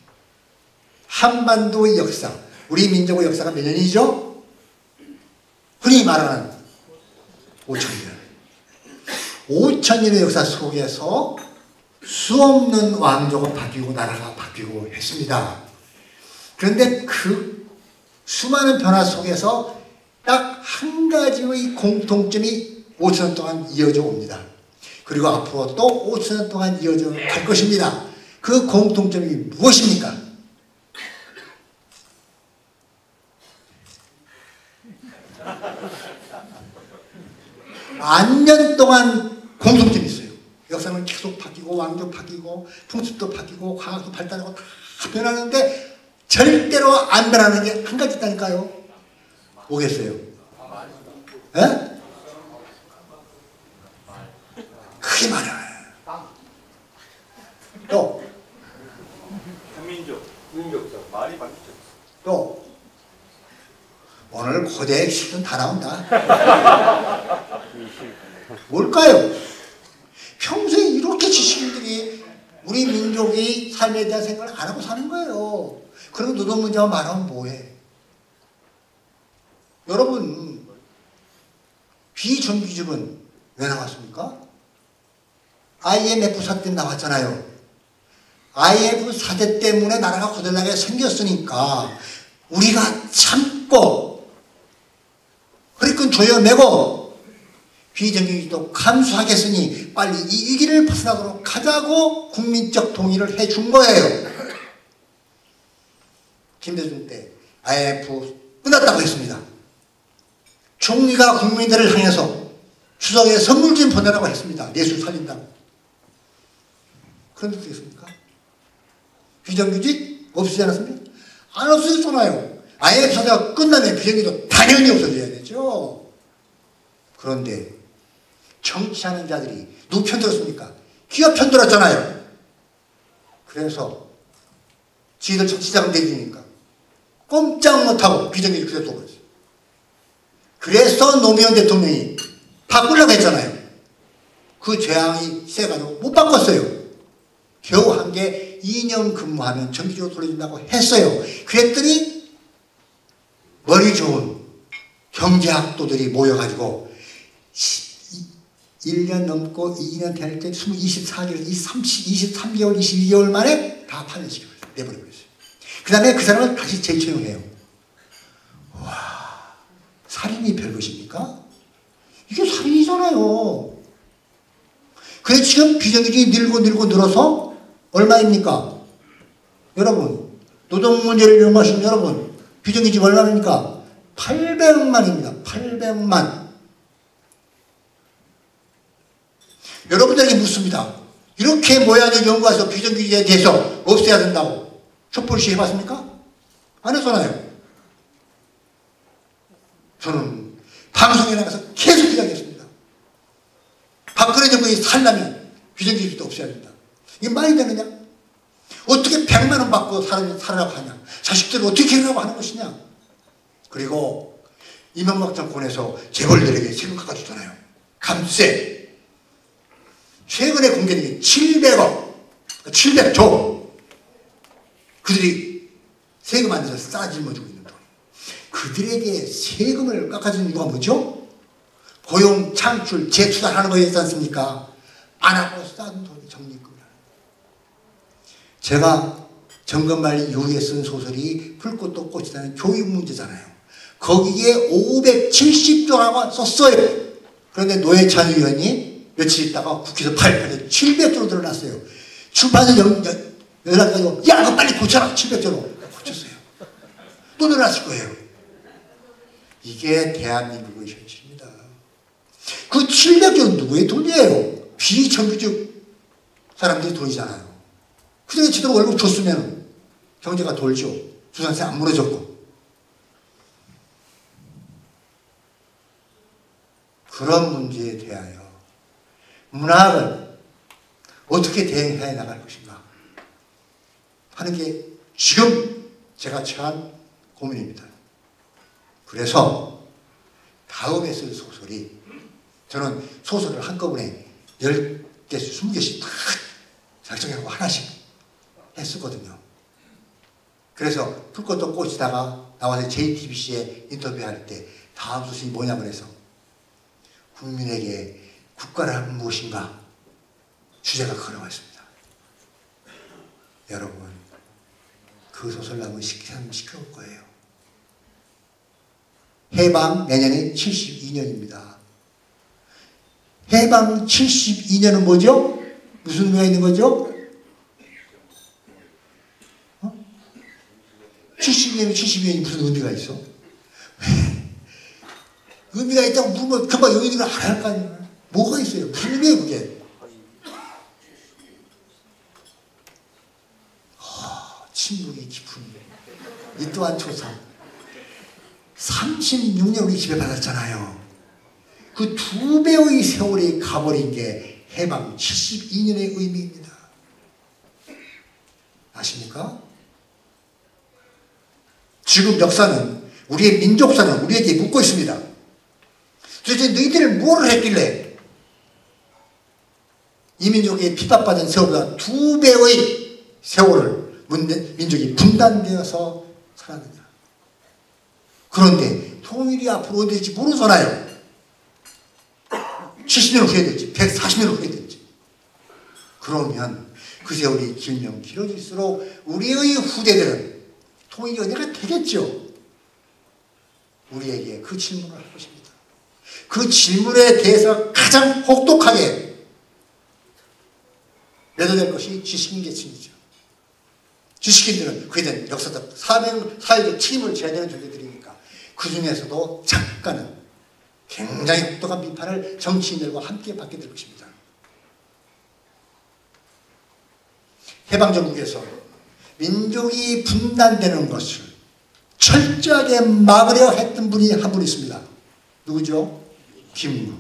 한반도의 역사, 우리 민족의 역사가 몇 년이죠? 흔히 말하는 5,000년. 5,000년의 역사 속에서 수없는 왕조가 바뀌고 나라가 바뀌고 했습니다. 그런데 그 수많은 변화 속에서 딱 한 가지의 공통점이 5,000년 동안 이어져 옵니다. 그리고 앞으로 또 5,000년 동안 이어져 갈 것입니다. 그 공통점이 무엇입니까? 만년 동안 공통점이 있어요. 역사는 계속 바뀌고 왕조 바뀌고 풍습도 바뀌고 과학도 발달하고 다 변하는데 절대로 안 변하는 게 한 가지 있다니까요. 뭐겠어요? 예? 크게 말해요. 또 민족, 역사 말이 바뀌죠. 또 오늘 고대 시는 다 나온다. 뭘까요? 평소에 이렇게 지식인들이 우리 민족이 삶에 대한 생각을 안 하고 사는 거예요. 그리고 노동 문제만 말하면 뭐해? 여러분, 비정규직은 왜 나왔습니까? IMF 사태 나왔잖아요. IMF 사태 때문에 나라가 거들나게 생겼으니까 우리가 참고 허리끈 조여매고 비정규직도 감수하겠으니 빨리 이 위기를 벗어나도록 가자고 국민적 동의를 해준 거예요. 김대중 때 IMF 끝났다고 했습니다. 총리가 국민들을 향해서 추석에 선물 좀 보내라고 했습니다. 내수 살린다고. 그런데 어떻게 했습니까? 비정규직 없어지지 않았습니까? 안 없어졌잖아요. IMF 사태가 끝나면 비정규직도 당연히 없어져야 되죠. 그런데 정치하는 자들이 누구 편들었습니까? 기업 편들었잖아요. 그래서 지들 정치자금 대주니까 꼼짝 못하고 비정규직 그대로 둬버렸어요. 그래서 노무현 대통령이 바꾸려고 했잖아요. 그 재앙이 세가지고 못 바꿨어요. 겨우 한 게 2년 근무하면 정규직으로 돌려준다고 했어요. 그랬더니 머리 좋은 경제학도들이 모여가지고 1년 넘고 2년 될 때 24개월, 23개월, 22개월 만에 다 파면시켜버렸어요. 내버려버렸어요. 그 다음에 그 사람을 다시 재채용해요. 와, 살인이 별것입니까? 이게 살인이잖아요. 그래서 지금 비정규직이 늘어서 얼마입니까? 여러분, 노동 문제를 연구하신 여러분, 비정규직 얼마입니까? 800만입니다. 800만. 여러분들에게 묻습니다. 이렇게 모양의 연구해서 비정규직에 대해서 없애야 된다고 촛불시 해봤습니까? 안 했잖아요. 저는 방송에 나가서 계속 이야기했습니다. 박근혜 정부에 살려면 비정규직도 없애야 된다. 이게 말이 되느냐? 어떻게 100만 원 받고 살아라고 하냐? 자식들을 어떻게 하라고 하는 것이냐? 그리고 이명박 정권에서 재벌들에게 세금 깎아주잖아요. 감세. 최근에 공개된 게 700억. 700조. 그들이 세금 안 내서 싸질머주고 있는 돈. 그들에게 세금을 깎아주는 이유가 뭐죠? 고용 창출, 재투자하는 거였지 않습니까? 안 하고 싼 돈이 적립금이라는 거예요. 제가 정권말 이후에 쓴 소설이 불꽃도 꽃이라는 교육 문제잖아요. 거기에 570조라고 썼어요. 그런데 노회찬 의원이 며칠 있다가 국회에서 발표해서 700조로 늘어났어요. 출판사 연락해가지고 야, 그거 빨리 고쳐라. 700조로. 고쳤어요. 또 늘어났을 거예요. 이게 대한민국의 현실입니다. 그 700조는 누구의 돈이에요? 비정규직 사람들이 돈이잖아요. 그중에 제대로 월급 줬으면 경제가 돌죠. 주산세 안 무너졌고. 그런 문제에 대하여 문학을 어떻게 대응해 나갈 것인가 하는 게 지금 제가 처한 고민입니다. 그래서 다음에 쓸 소설이 저는 소설을 한꺼번에 10개씩 20개씩 다 작정하고 하나씩 했었거든요. 그래서 불꽃도 꽃이다가 나와서 JTBC에 인터뷰할 때 다음 소설이 뭐냐고 해서 국민에게 국가란 무엇인가 주제가 걸어왔습니다. 여러분, 그 소설 나오면 시끄러울 거예요. 해방 내년에 72년입니다. 해방 72년은 뭐죠? 무슨 의미가 있는 거죠? 72년이 무슨 의미가 있어? 의미가 있다고 물으면 금방 여기는 안 할 거 아니에요? 뭐가 있어요? 무슨 의미예요, 그게? 침묵이 깊은 이 또한 초상 36년 우리 집에 받았잖아요. 그 2배의 세월이 가버린 게 해방 72년의 의미입니다. 아십니까? 지금 역사는, 우리의 민족사는 우리에게 묻고 있습니다. 도대체 너희들 뭐를 했길래 이 민족이 핍박받은 세월보다 2배의 세월을 민족이 분단되어서 살았느냐. 그런데 통일이 앞으로 어디 될지 모르잖아요. 70년 후에 될지 140년 후에 될지. 그러면 그 세월이 길면 길어질수록 우리의 후대들은 통일이 언제가 되겠죠. 우리에게 그 질문을 할 것입니다. 그 질문에 대해서 가장 혹독하게 매도될 것이 지식인 계층이죠. 지식인들은 그에 대한 역사적, 사회적 책임을 져야 되는 존재들이니까 그 중에서도 작가는 굉장히 혹독한 비판을 정치인들과 함께 받게 될 것입니다. 해방정국에서 민족이 분단되는 것을 철저하게 막으려 했던 분이 한 분 있습니다. 누구죠? 김구.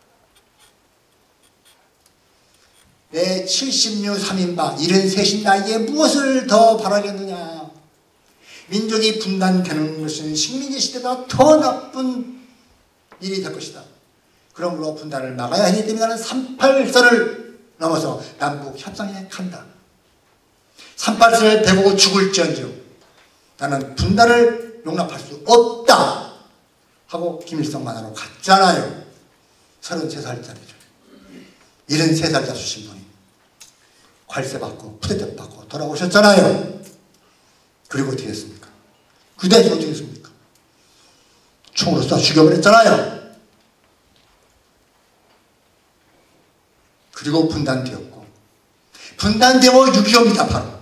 내 70류 3인방 73인 나이에 무엇을 더 바라겠느냐. 민족이 분단되는 것은 식민지 시대보다 더 나쁜 일이 될 것이다. 그러므로 분단을 막아야 하기 때문에 나는 38선을 넘어서 남북 협상에 간다. 38선을 베고 죽을지언정 나는 분단을 용납할 수 없다 하고 김일성 만나러 갔잖아요. 33살짜리죠. 73살 자수신 분이 괄세받고 푸대접 받고 돌아오셨잖아요. 그리고 어떻게 했습니까? 그대로 어떻게 했습니까? 총으로 쏴 죽여버렸잖아요. 그리고 분단되었고, 분단되고 6.25입니다. 바로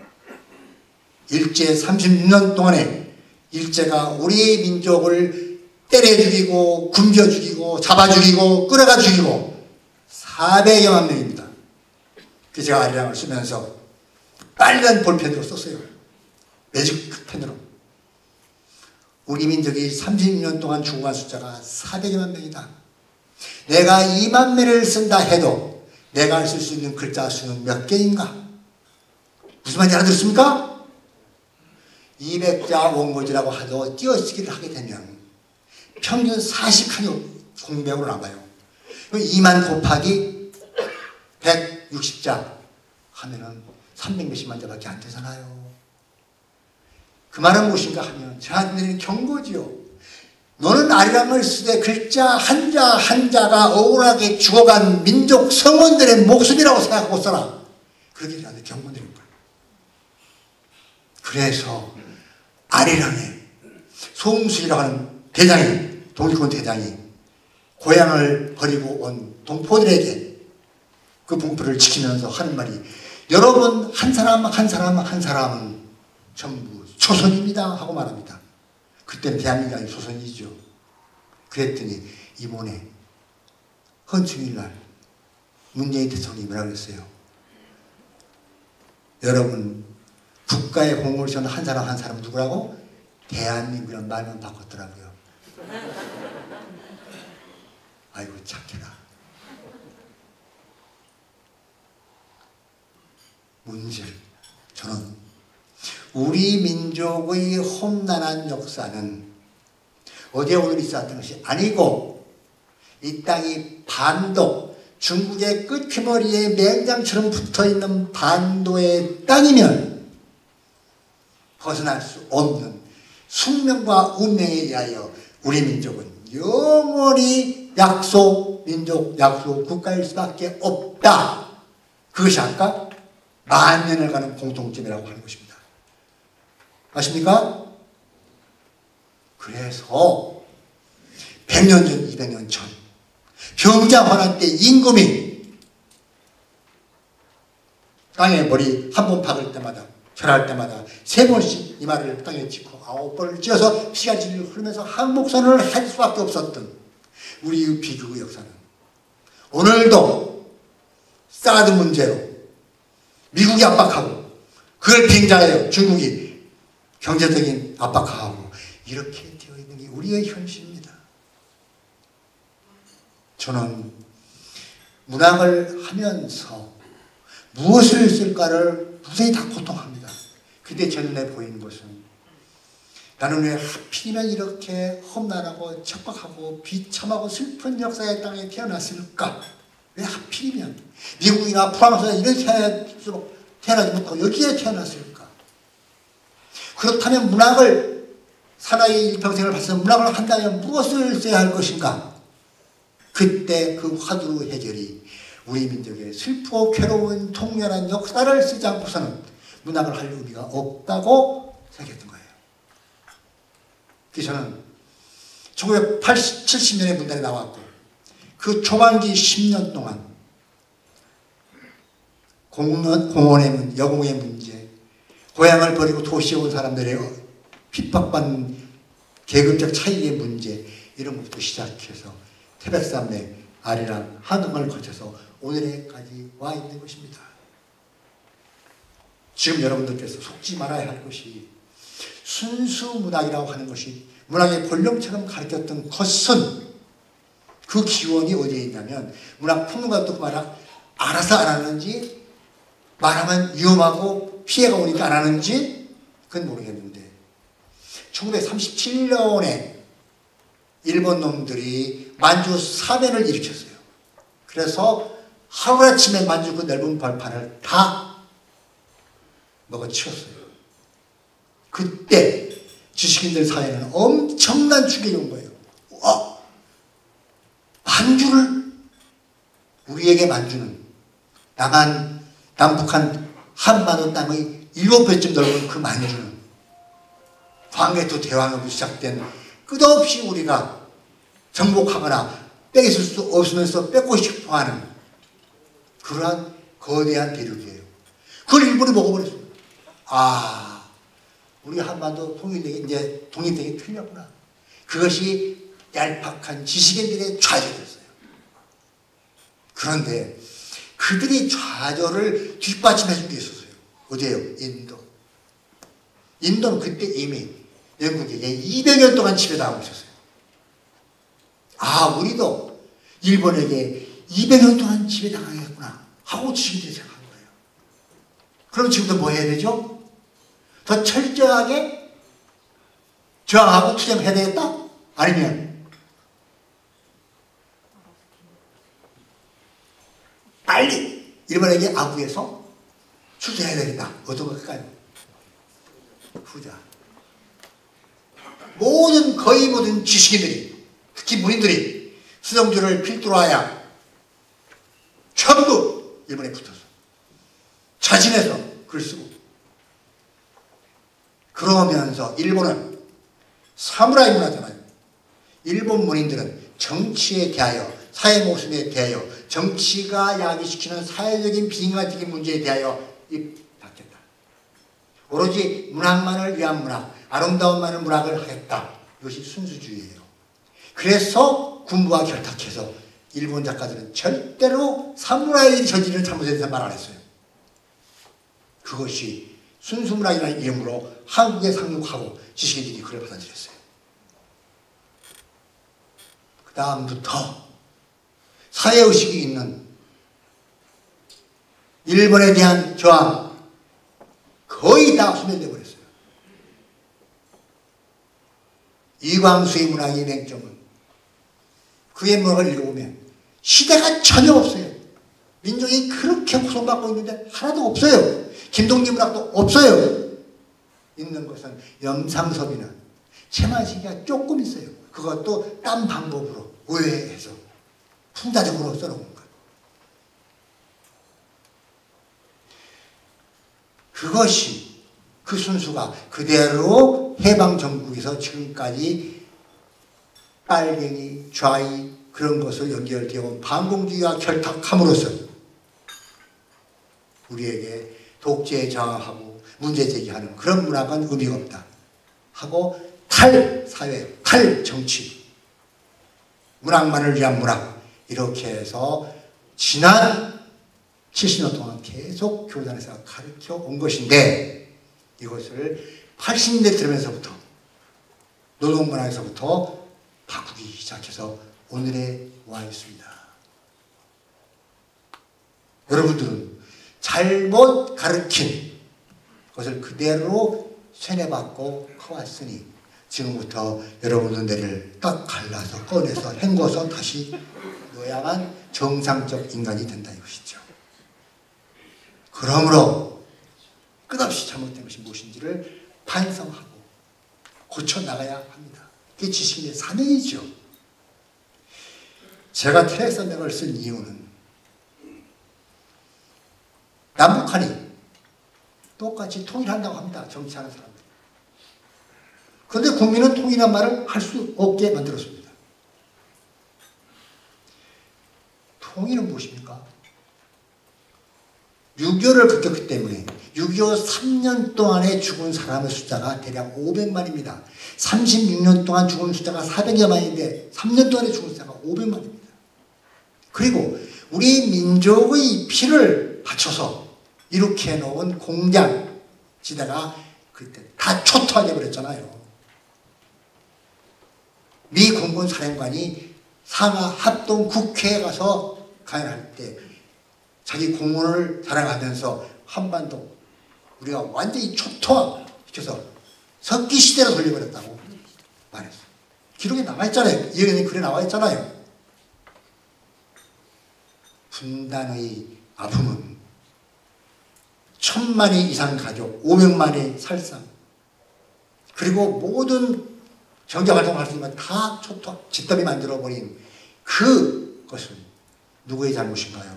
일제 36년 동안에 일제가 우리 민족을 때려 죽이고 굶겨 죽이고 잡아 죽이고 끌어가 죽이고 400여만 명입니다. 그래서 제가 아리랑을 쓰면서 빨간 볼펜으로 썼어요. 매직 펜으로. 우리 민족이 36년 동안 죽어간 숫자가 400여만 명이다. 내가 2만 명을 쓴다 해도 내가 쓸 수 있는 글자 수는 몇 개인가? 무슨 말인지 알아들었습니까? 200자 원고지라고 하도 띄어쓰기를 하게 되면 평균 40칸이 공백으로 나와요. 2만 곱하기 160자 하면은 300몇십만 자밖에 안 되잖아요. 그 말은 무엇인가 하면 저한테는 경고지요. 너는 아리랑을 쓰되 글자 한자 한자가 억울하게 죽어간 민족 성원들의 목숨이라고 생각하고 써라. 그렇게 저한테 경고드린 거예요. 그래서 아리랑에 송수이라고 하는 대장이, 독립군 대장이 고향을 버리고 온 동포들에게 그 분포를 지키면서 하는 말이, 여러분 한 사람 한 사람 한 사람은 전부 조선입니다 하고 말합니다. 그때는 대한민국이 아니고 조선이죠. 그랬더니 이번에 헌충일날 문재인 대통령이 뭐라고 했어요? 여러분 국가의 공을 세우는 한 사람 한 사람 누구라고? 대한민국이란 말만 바꿨더라고요. 아이고 착해라. 문제를, 저는 우리 민족의 험난한 역사는 어제 오늘 있었던 것이 아니고 이 땅이 반도, 중국의 끝머리에 맹장처럼 붙어있는 반도의 땅이면 벗어날 수 없는 숙명과 운명에 의하여 우리 민족은 영원히 약소, 민족, 약소 국가일 수밖에 없다. 그것이 아까 만년을 가는 공통점이라고 하는 것입니다. 아십니까? 그래서 100년 전, 200년 전 병자환란 때 임금이 땅에 머리 한 번 박을 때마다, 절할 때마다 3번씩 이마를 땅에 짚고 9번을 찧어서 피가 질질 흐르면서 항복선을 할 수밖에 없었던 우리의 비극의 역사는 오늘도 사드 문제로 미국이 압박하고 그걸 빙자하여 중국이 경제적인 압박하고 이렇게 되어 있는 게 우리의 현실입니다. 저는 문학을 하면서 무엇을 쓸까를 무수히 다 고통합니다. 그때 제 눈에 보이는 것은 나는 왜 하필이면 이렇게 험난하고 척박하고 비참하고 슬픈 역사의 땅에 태어났을까? 왜 하필이면 미국이나 프랑스나 이런 태어날수록 태어나지 못하고 여기에 태어났을까? 그렇다면 문학을 사나이 일평생을 바쳐서 문학을 한다면 무엇을 써야 할 것인가? 그때 그 화두 해결이 우리 민족의 슬프고 괴로운 통렬한 역사를 쓰지 않고서는 문학을 할 의미가 없다고 생각했던 거예요. 그래서 저는 1970년에 문단에 나왔고 그 초반기 10년 동안 공원의 여공의 문제, 고향을 버리고 도시에 온 사람들의 핍박받는 계급적 차이의 문제 이런 것부터 시작해서 태백산맥, 아리랑, 한강을 거쳐서 오늘에까지 와 있는 것입니다. 지금 여러분들께서 속지 말아야 할 것이 순수 문학이라고 하는 것이 문학의 본령처럼 가르쳤던 것은 그 기원이 어디에 있냐면 문학 평론가도 그 말을 알아서 안 하는지 말하면 위험하고 피해가 오니까 안 하는지 그건 모르겠는데 1937년에 일본 놈들이 만주 사변을 일으켰어요. 그래서 하루아침에 만주 그 넓은 벌판을 다 먹어치웠어요. 그때 지식인들 사회는 엄청난 충격이 온 거예요. 만주를 우리에게 만주는 남북한 한반도 땅의 7배쯤 넓은 그 만주는 광해토 대왕으로 시작된 끝없이 우리가 정복하거나 뺏길 수 없으면서 뺏고 싶어하는 그러한 거대한 대륙이에요. 그걸 일본이 먹어버렸어요. 우리 한반도 이제 독립되기 틀렸구나. 그것이 얄팍한 지식인들의 좌절이었어요. 그런데 그들이 좌절을 뒷받침해 준 게 있었어요. 어디예요? 인도. 인도는 그때 이미 영국에게 200년 동안 지배당하고 있었어요. 우리도 일본에게 200년 동안 지배당하겠구나 하고 지식인들이 생각한 거예요. 그럼 지금도 뭐 해야 되죠? 더 철저하게 저항하고 투쟁해야 되겠다? 아니면 빨리 일본에게 아부해서 출전해야 되겠다. 어떤 걸까요? 후자. 거의 모든 지식인들이 특히 문인들이 수정주를 필두로 하여 전부 일본에 붙어서 자진해서 글 쓰고 그러면서 일본은 사무라이 문화잖아요. 일본 문인들은 정치에 대하여 사회 모순에 대하여 정치가 야기시키는 사회적인 비인간적인 문제에 대하여 입닫겠다. 오로지 문학만을 위한 문학, 아름다움만을 문학을 하겠다. 이것이 순수주의예요. 그래서 군부와 결탁해서 일본 작가들은 절대로 사무라이 저지르는 잘못에 대해서 말 안 했어요. 그것이 순수문학이라는 이름으로 한국에 상륙하고 지식인들이 그걸 받아들였어요. 그 다음부터 사회의식이 있는 일본에 대한 저항 거의 다 소멸되어 버렸어요. 이광수의 문학의 맹점은 그의 문학을 읽어보면 시대가 전혀 없어요. 민족이 그렇게 고통받고 있는데 하나도 없어요. 김동기 문학도 없어요. 있는 것은 염상섭이나 채만식이가 조금 있어요. 그것도 딴 방법으로 오해해서 풍자적으로 써놓은 것. 그것이 그 순수가 그대로 해방정국에서 지금까지 빨갱이, 좌익 그런 것을 연결되어 온 반공주의와 결탁함으로써 우리에게 독재에 저항하고 문제 제기하는 그런 문학은 의미가 없다 하고 탈사회, 탈정치 문학만을 위한 문학 이렇게 해서 지난 70년 동안 계속 교단에서 가르쳐 온 것인데 이것을 80년대 들으면서부터 노동문학에서부터 바꾸기 시작해서 오늘에 와 있습니다. 여러분들은 잘못 가르친 것을 그대로 세뇌받고 커왔으니 지금부터 여러분 눈대를 딱 갈라서 꺼내서 헹궈서 다시 넣어야만 정상적 인간이 된다 이것이죠. 그러므로 끝없이 잘못된 것이 무엇인지를 반성하고 고쳐나가야 합니다. 그게 지식인의 사명이죠. 제가 테레사맥을 쓴 이유는 남북한이 똑같이 통일한다고 합니다. 정치하는 사람들. 그런데 국민은 통일한 말을 할 수 없게 만들었습니다. 통일은 무엇입니까? 6.25를 극격했기 때문에 6.25 3년 동안에 죽은 사람의 숫자가 대략 500만입니다. 36년 동안 죽은 숫자가 400여만인데 3년 동안에 죽은 숫자가 500만입니다. 그리고 우리 민족의 피를 바쳐서 이렇게 해놓은 공장 지대가 그때 다 초토화돼 버렸잖아요. 미 공군 사령관이 상하 합동 국회에 가서 강연할 때 자기 공헌을 자랑하면서 한반도 우리가 완전히 초토화시켜서 석기 시대로 돌려버렸다고 말했어요. 기록에 나와있잖아요. 이영애님 글에 나와있잖아요. 분단의 아픔은 1000만이 이상 가족, 500만의 살상, 그리고 모든 경제활동을 할 수 있는 다 초토화, 짓더미 만들어버린 그것은 누구의 잘못인가요?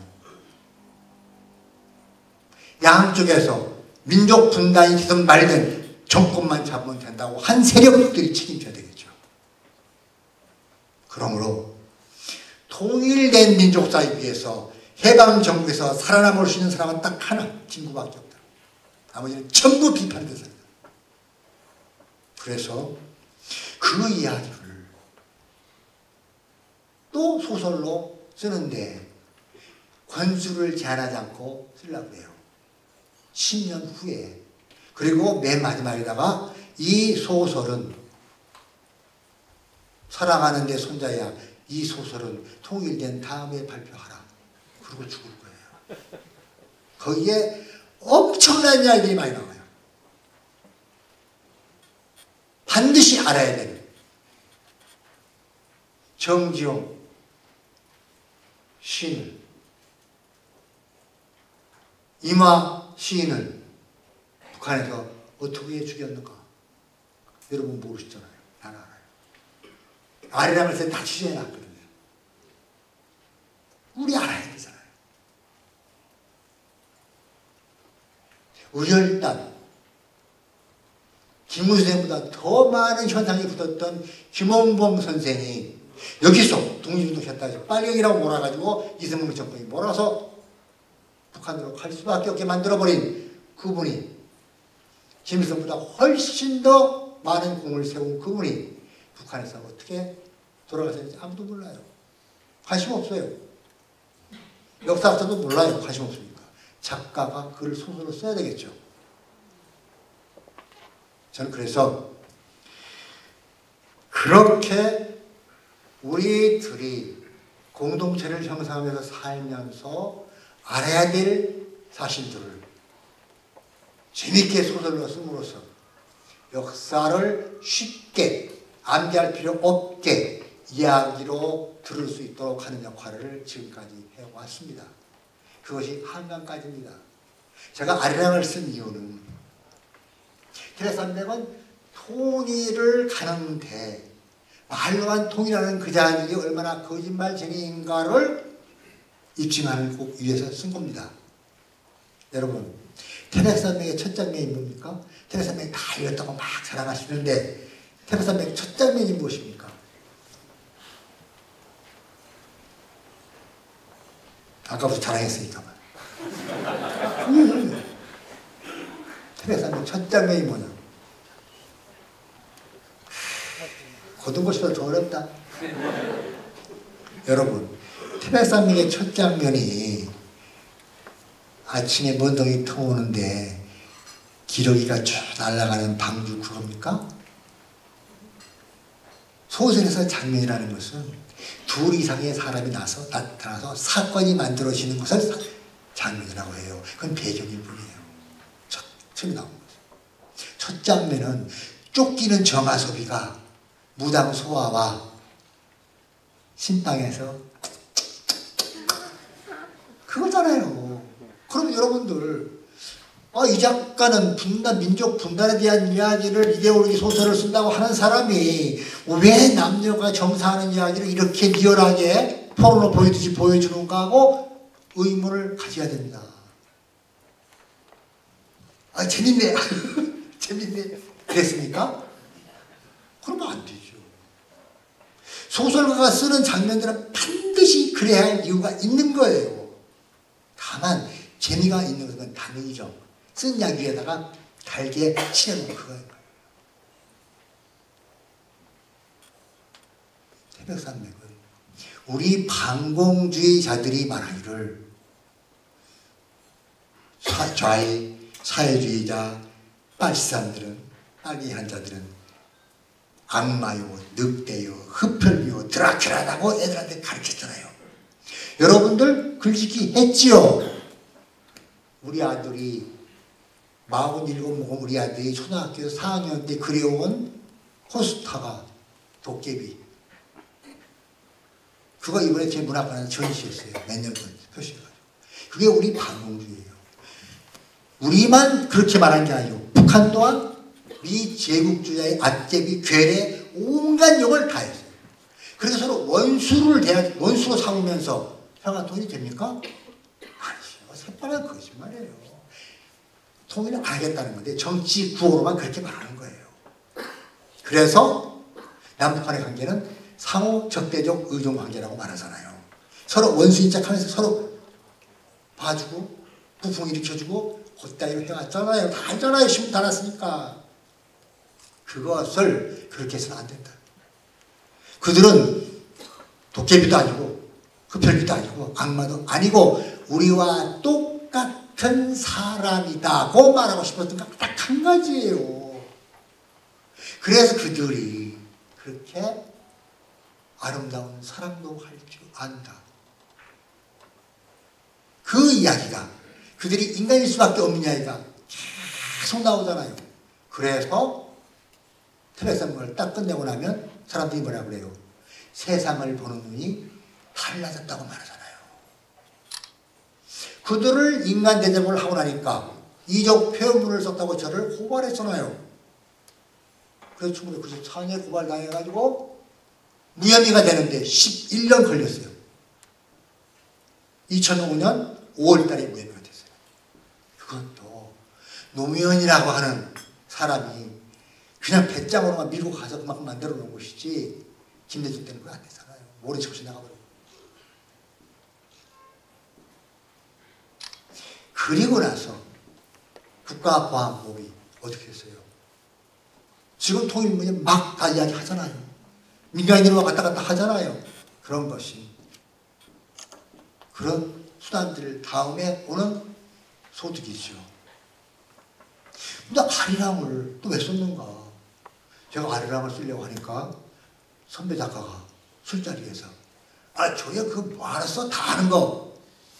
양쪽에서 민족 분단이 되든 말든 정권만 잡으면 된다고 한 세력들이 책임져야 되겠죠. 그러므로 통일된 민족사에 비해서 해방정부에서 살아남을 수 있는 사람은 딱 하나, 김구밖에 없다. 나머지는 전부 비판의 대상이다. 그래서 그 이야기를 또 소설로 쓰는데 권수를 제한하지 않고 쓰려고 해요. 10년 후에. 그리고 맨 마지막에다가 이 소설은 사랑하는 내 손자야, 이 소설은 통일된 다음에 발표하라. 그러고 죽을 거예요. 거기에 엄청난 이야기들이 많이 나와요. 반드시 알아야 되는 정지용 시인을, 이마 시인을 북한에서 어떻게 죽였는가? 여러분 모르시잖아요. 나는 알아요. 아리랑을 다 취재해놨거든요. 우리 알아야 되잖아요. 우열단, 김우선생보다 더 많은 현상이 붙었던 김원봉 선생이 여기서 독립운동했다. 빨갱이라고 몰아가지고 이승만 정권이 몰아서 북한으로 갈 수밖에 없게 만들어버린 그분이, 김일성보다 훨씬 더 많은 공을 세운 그분이 북한에서 어떻게 돌아가셨는지 아무도 몰라요. 관심 없어요. 역사학자도 몰라요. 관심 없으니까. 작가가 글을 소설로 써야 되겠죠. 저는 그래서 그렇게 우리들이 공동체를 형성하면서 살면서 알아야 될 사실들을 재밌게 소설로 씀으로써 역사를 쉽게 암기할 필요 없게 이야기로 들을 수 있도록 하는 역할을 지금까지 해왔습니다. 그것이 한강까지입니다. 제가 아리랑을 쓴 이유는 테레사맥은 통일을 가는데 말로만 통일하는 그 자들이 얼마나 거짓말쟁이인가를 입증하기 위해서 쓴 겁니다. 여러분, 테레사맥의 첫 장면이 뭡니까? 테레사맥 다 읽었다고 막 자랑하시는데 테레사맥 첫 장면이 무엇입니까? 아까부터 자랑했으니까만. 테레사맥 첫 장면이 뭐냐? 고든 것보다 더 어렵다. 여러분, 테레사맥의 첫 장면이 아침에 먼덩이 터오는데 기러기가 쭉 날아가는 방주 그겁니까? 소설에서 장면이라는 것은 둘 이상의 사람이 나타나서 사건이 만들어지는 것을 장면이라고 해요. 그건 배경일 뿐이에요. 처음에 나온 거죠. 첫 장면은 쫓기는 정화섭이가 무당 소아와 신방에서 그거잖아요. 그럼 여러분들 이 작가는 민족 분단에 대한 이야기를 이데올로기 소설을 쓴다고 하는 사람이 왜 남녀가 정사하는 이야기를 이렇게 리얼하게 포로로 보여주지 보여주는가 하고 의문을 가져야 됩니다. 재밌네. 재밌네. 그랬습니까? 그러면 안 되죠. 소설가가 쓰는 장면들은 반드시 그래야 할 이유가 있는 거예요. 다만 재미가 있는 것은 당연히죠. 쓴 이야기에다가 달게 칠해놓은 그거예요. 태백산맥은 우리 반공주의자들이 말하기를 좌의 사회주의자 빨치산들은 빨리 한자들은 악마요, 늑대요, 흡혈요, 드라큘라라고 애들한테 가르쳤잖아요. 여러분들 글짓기 했지요? 우리 아들이 47 먹은 우리 아들이 초등학교 4학년 때 그려온 포스터가 도깨비. 그거 이번에 제 문학관에서 전시했어요. 몇 년 전에 표시해가지고. 그게 우리 반공주의예요. 우리만 그렇게 말하는 게 아니고 북한 또한 미 제국주의자의 앞제비, 괴뢰, 온갖 욕을 다 했어요. 그래서 서로 원수로 삼으면서 평화통일이 됩니까? 아니죠. 새빨간 거짓말이에요. 통일을 안 하겠다는 건데 정치 구호로만 그렇게 말하는 거예요. 그래서 남북한의 관계는 상호 적대적 의존 관계라고 말하잖아요. 서로 원수인 척하면서 서로 봐주고 부풍 일으켜주고 그따위로 해왔잖아요. 다 알잖아요. 신문 달았으니까. 그것을 그렇게 해서는 안 된다. 그들은 도깨비도 아니고 흡혈귀도 아니고 악마도 아니고 우리와 똑같은 사람이다고 말하고 싶었던 건 딱 한 가지예요. 그래서 그들이 그렇게 아름다운 사랑도 할 줄 안다. 그 이야기가 그들이 인간일 수밖에 없는 이야기가 계속 나오잖아요. 그래서 태백산맥을 딱 끝내고 나면 사람들이 뭐라고 그래요? 세상을 보는 눈이 달라졌다고 말하잖아요. 그들을 인간 대접을 하고 나니까 이적 표현문을 썼다고 저를 고발했잖아요. 그래서 1994년에 고발당해가지고 무혐의가 되는데 11년 걸렸어요. 2005년 5월달에 무혐의가 됐어요. 그것도 노무현이라고 하는 사람이 그냥 배짱으로만 밀고 가서 그만큼 만들어 놓은 것이지 김대중 때는 그거 안 되잖아요. 모른 척 없이 나가버리고. 그리고 나서 국가보안법이 어떻게 했어요? 지금 통일 문제 막 다 이야기 하잖아요. 민간인으로 왔다 갔다 하잖아요. 그런 것이 그런 수단들 다음에 오는 소득이죠. 근데 아리랑을 또 왜 썼는가? 제가 아리랑을 쓰려고 하니까 선배 작가가 술자리에서 저게 그거 뭐하러 써? 다 아는 거.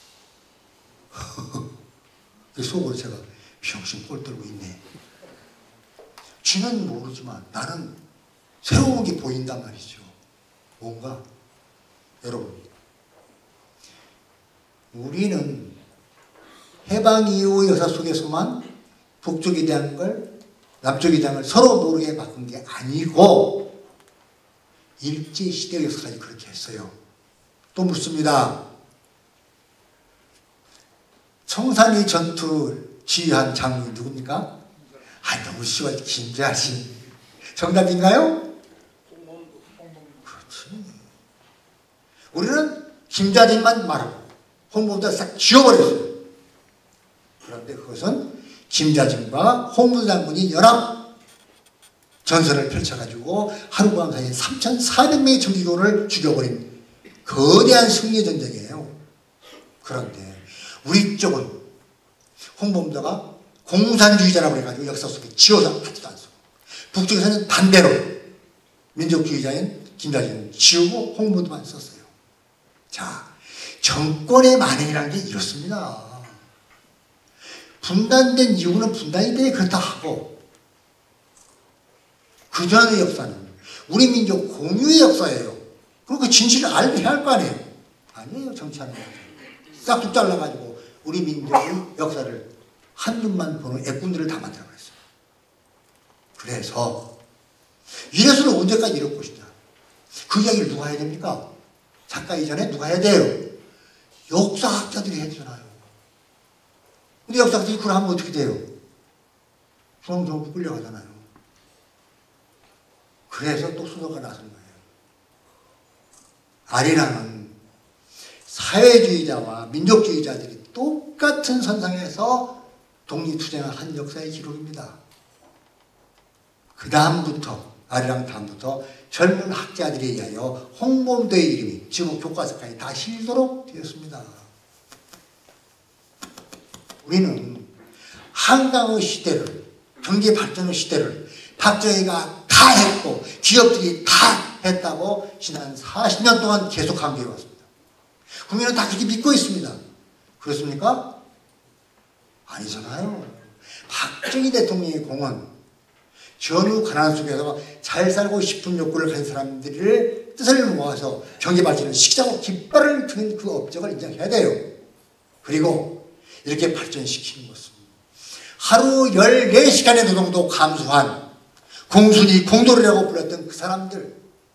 그 속으로 제가 병신 꼴 들고 있네. 쥐는 모르지만 나는 새로운 게 보인단 말이죠. 뭔가 여러분 우리는 해방 이후 역사 속에서만 북쪽에 대한 걸 남쪽에 대한 걸 서로 모르게 바꾼 게 아니고 일제시대 역사까지 그렇게 했어요. 또 묻습니다. 청산리 전투 지휘한 장군이 누굽니까? 너무 쉬워. 김재하신. 정답인가요? 그렇지. 우리는 김자진만 말하고 홍보부터 싹 지워버렸어요. 그런데 그것은 김자진과 홍문수 장군이 연합 전선을 펼쳐가지고 하룻밤 사이에 3,400명의 정기군을 죽여버린 거대한 승리 전쟁이에요. 그런데 우리 쪽은 홍범도가 공산주의자라고 해가지고 역사 속에 지워서 하지도 않습니다. 북쪽에서는 반대로 민족주의자인 김자진은 지우고 홍범도만 썼어요. 자, 정권의 만행이라는 게 이렇습니다. 분단된 이유는 분단이 돼 그렇다 하고 그전의 역사는 우리 민족 공유의 역사예요. 그리고 그 진실을 알게 할 거 아니에요. 아니에요. 정치하는 거. 싹둑 잘라가지고 우리 민족의 역사를 한눈만 보는 애꾼들을 다 만들어버렸어요. 그래서 이래서는 언제까지 이럴 것이냐. 그 이야기를 누가 해야 됩니까? 작가 이전에 누가 해야 돼요? 역사학자들이 해야 되잖아요. 근데 역사학자들이 그걸 하면 어떻게 돼요? 중앙정부 끌려가잖아요. 그래서 또 수도가 나선 거예요. 아리랑은 사회주의자와 민족주의자들이 똑같은 선상에서 독립투쟁을 한 역사의 기록입니다. 그 다음부터 아리랑 다음부터 젊은 학자들에 의하여 홍범도의 이름이 지금 교과서까지 다 실도록 되었습니다. 우리는 한강의 시대를, 경제 발전의 시대를 박정희가 다 했고 기업들이 다 했다고 지난 40년 동안 계속 강조해 왔습니다. 국민은 다 그렇게 믿고 있습니다. 그렇습니까? 아니잖아요. 박정희 대통령의 공은 전후 가난 속에서 잘 살고 싶은 욕구를 가진 사람들을 뜻을 모아서 경제 발전을 시키자고 깃발을 드는 그 업적을 인정해야 돼요. 그리고 이렇게 발전시키는 것은 하루 14시간의 노동도 감수한 공순이 공돌이라고 불렀던 그 사람들,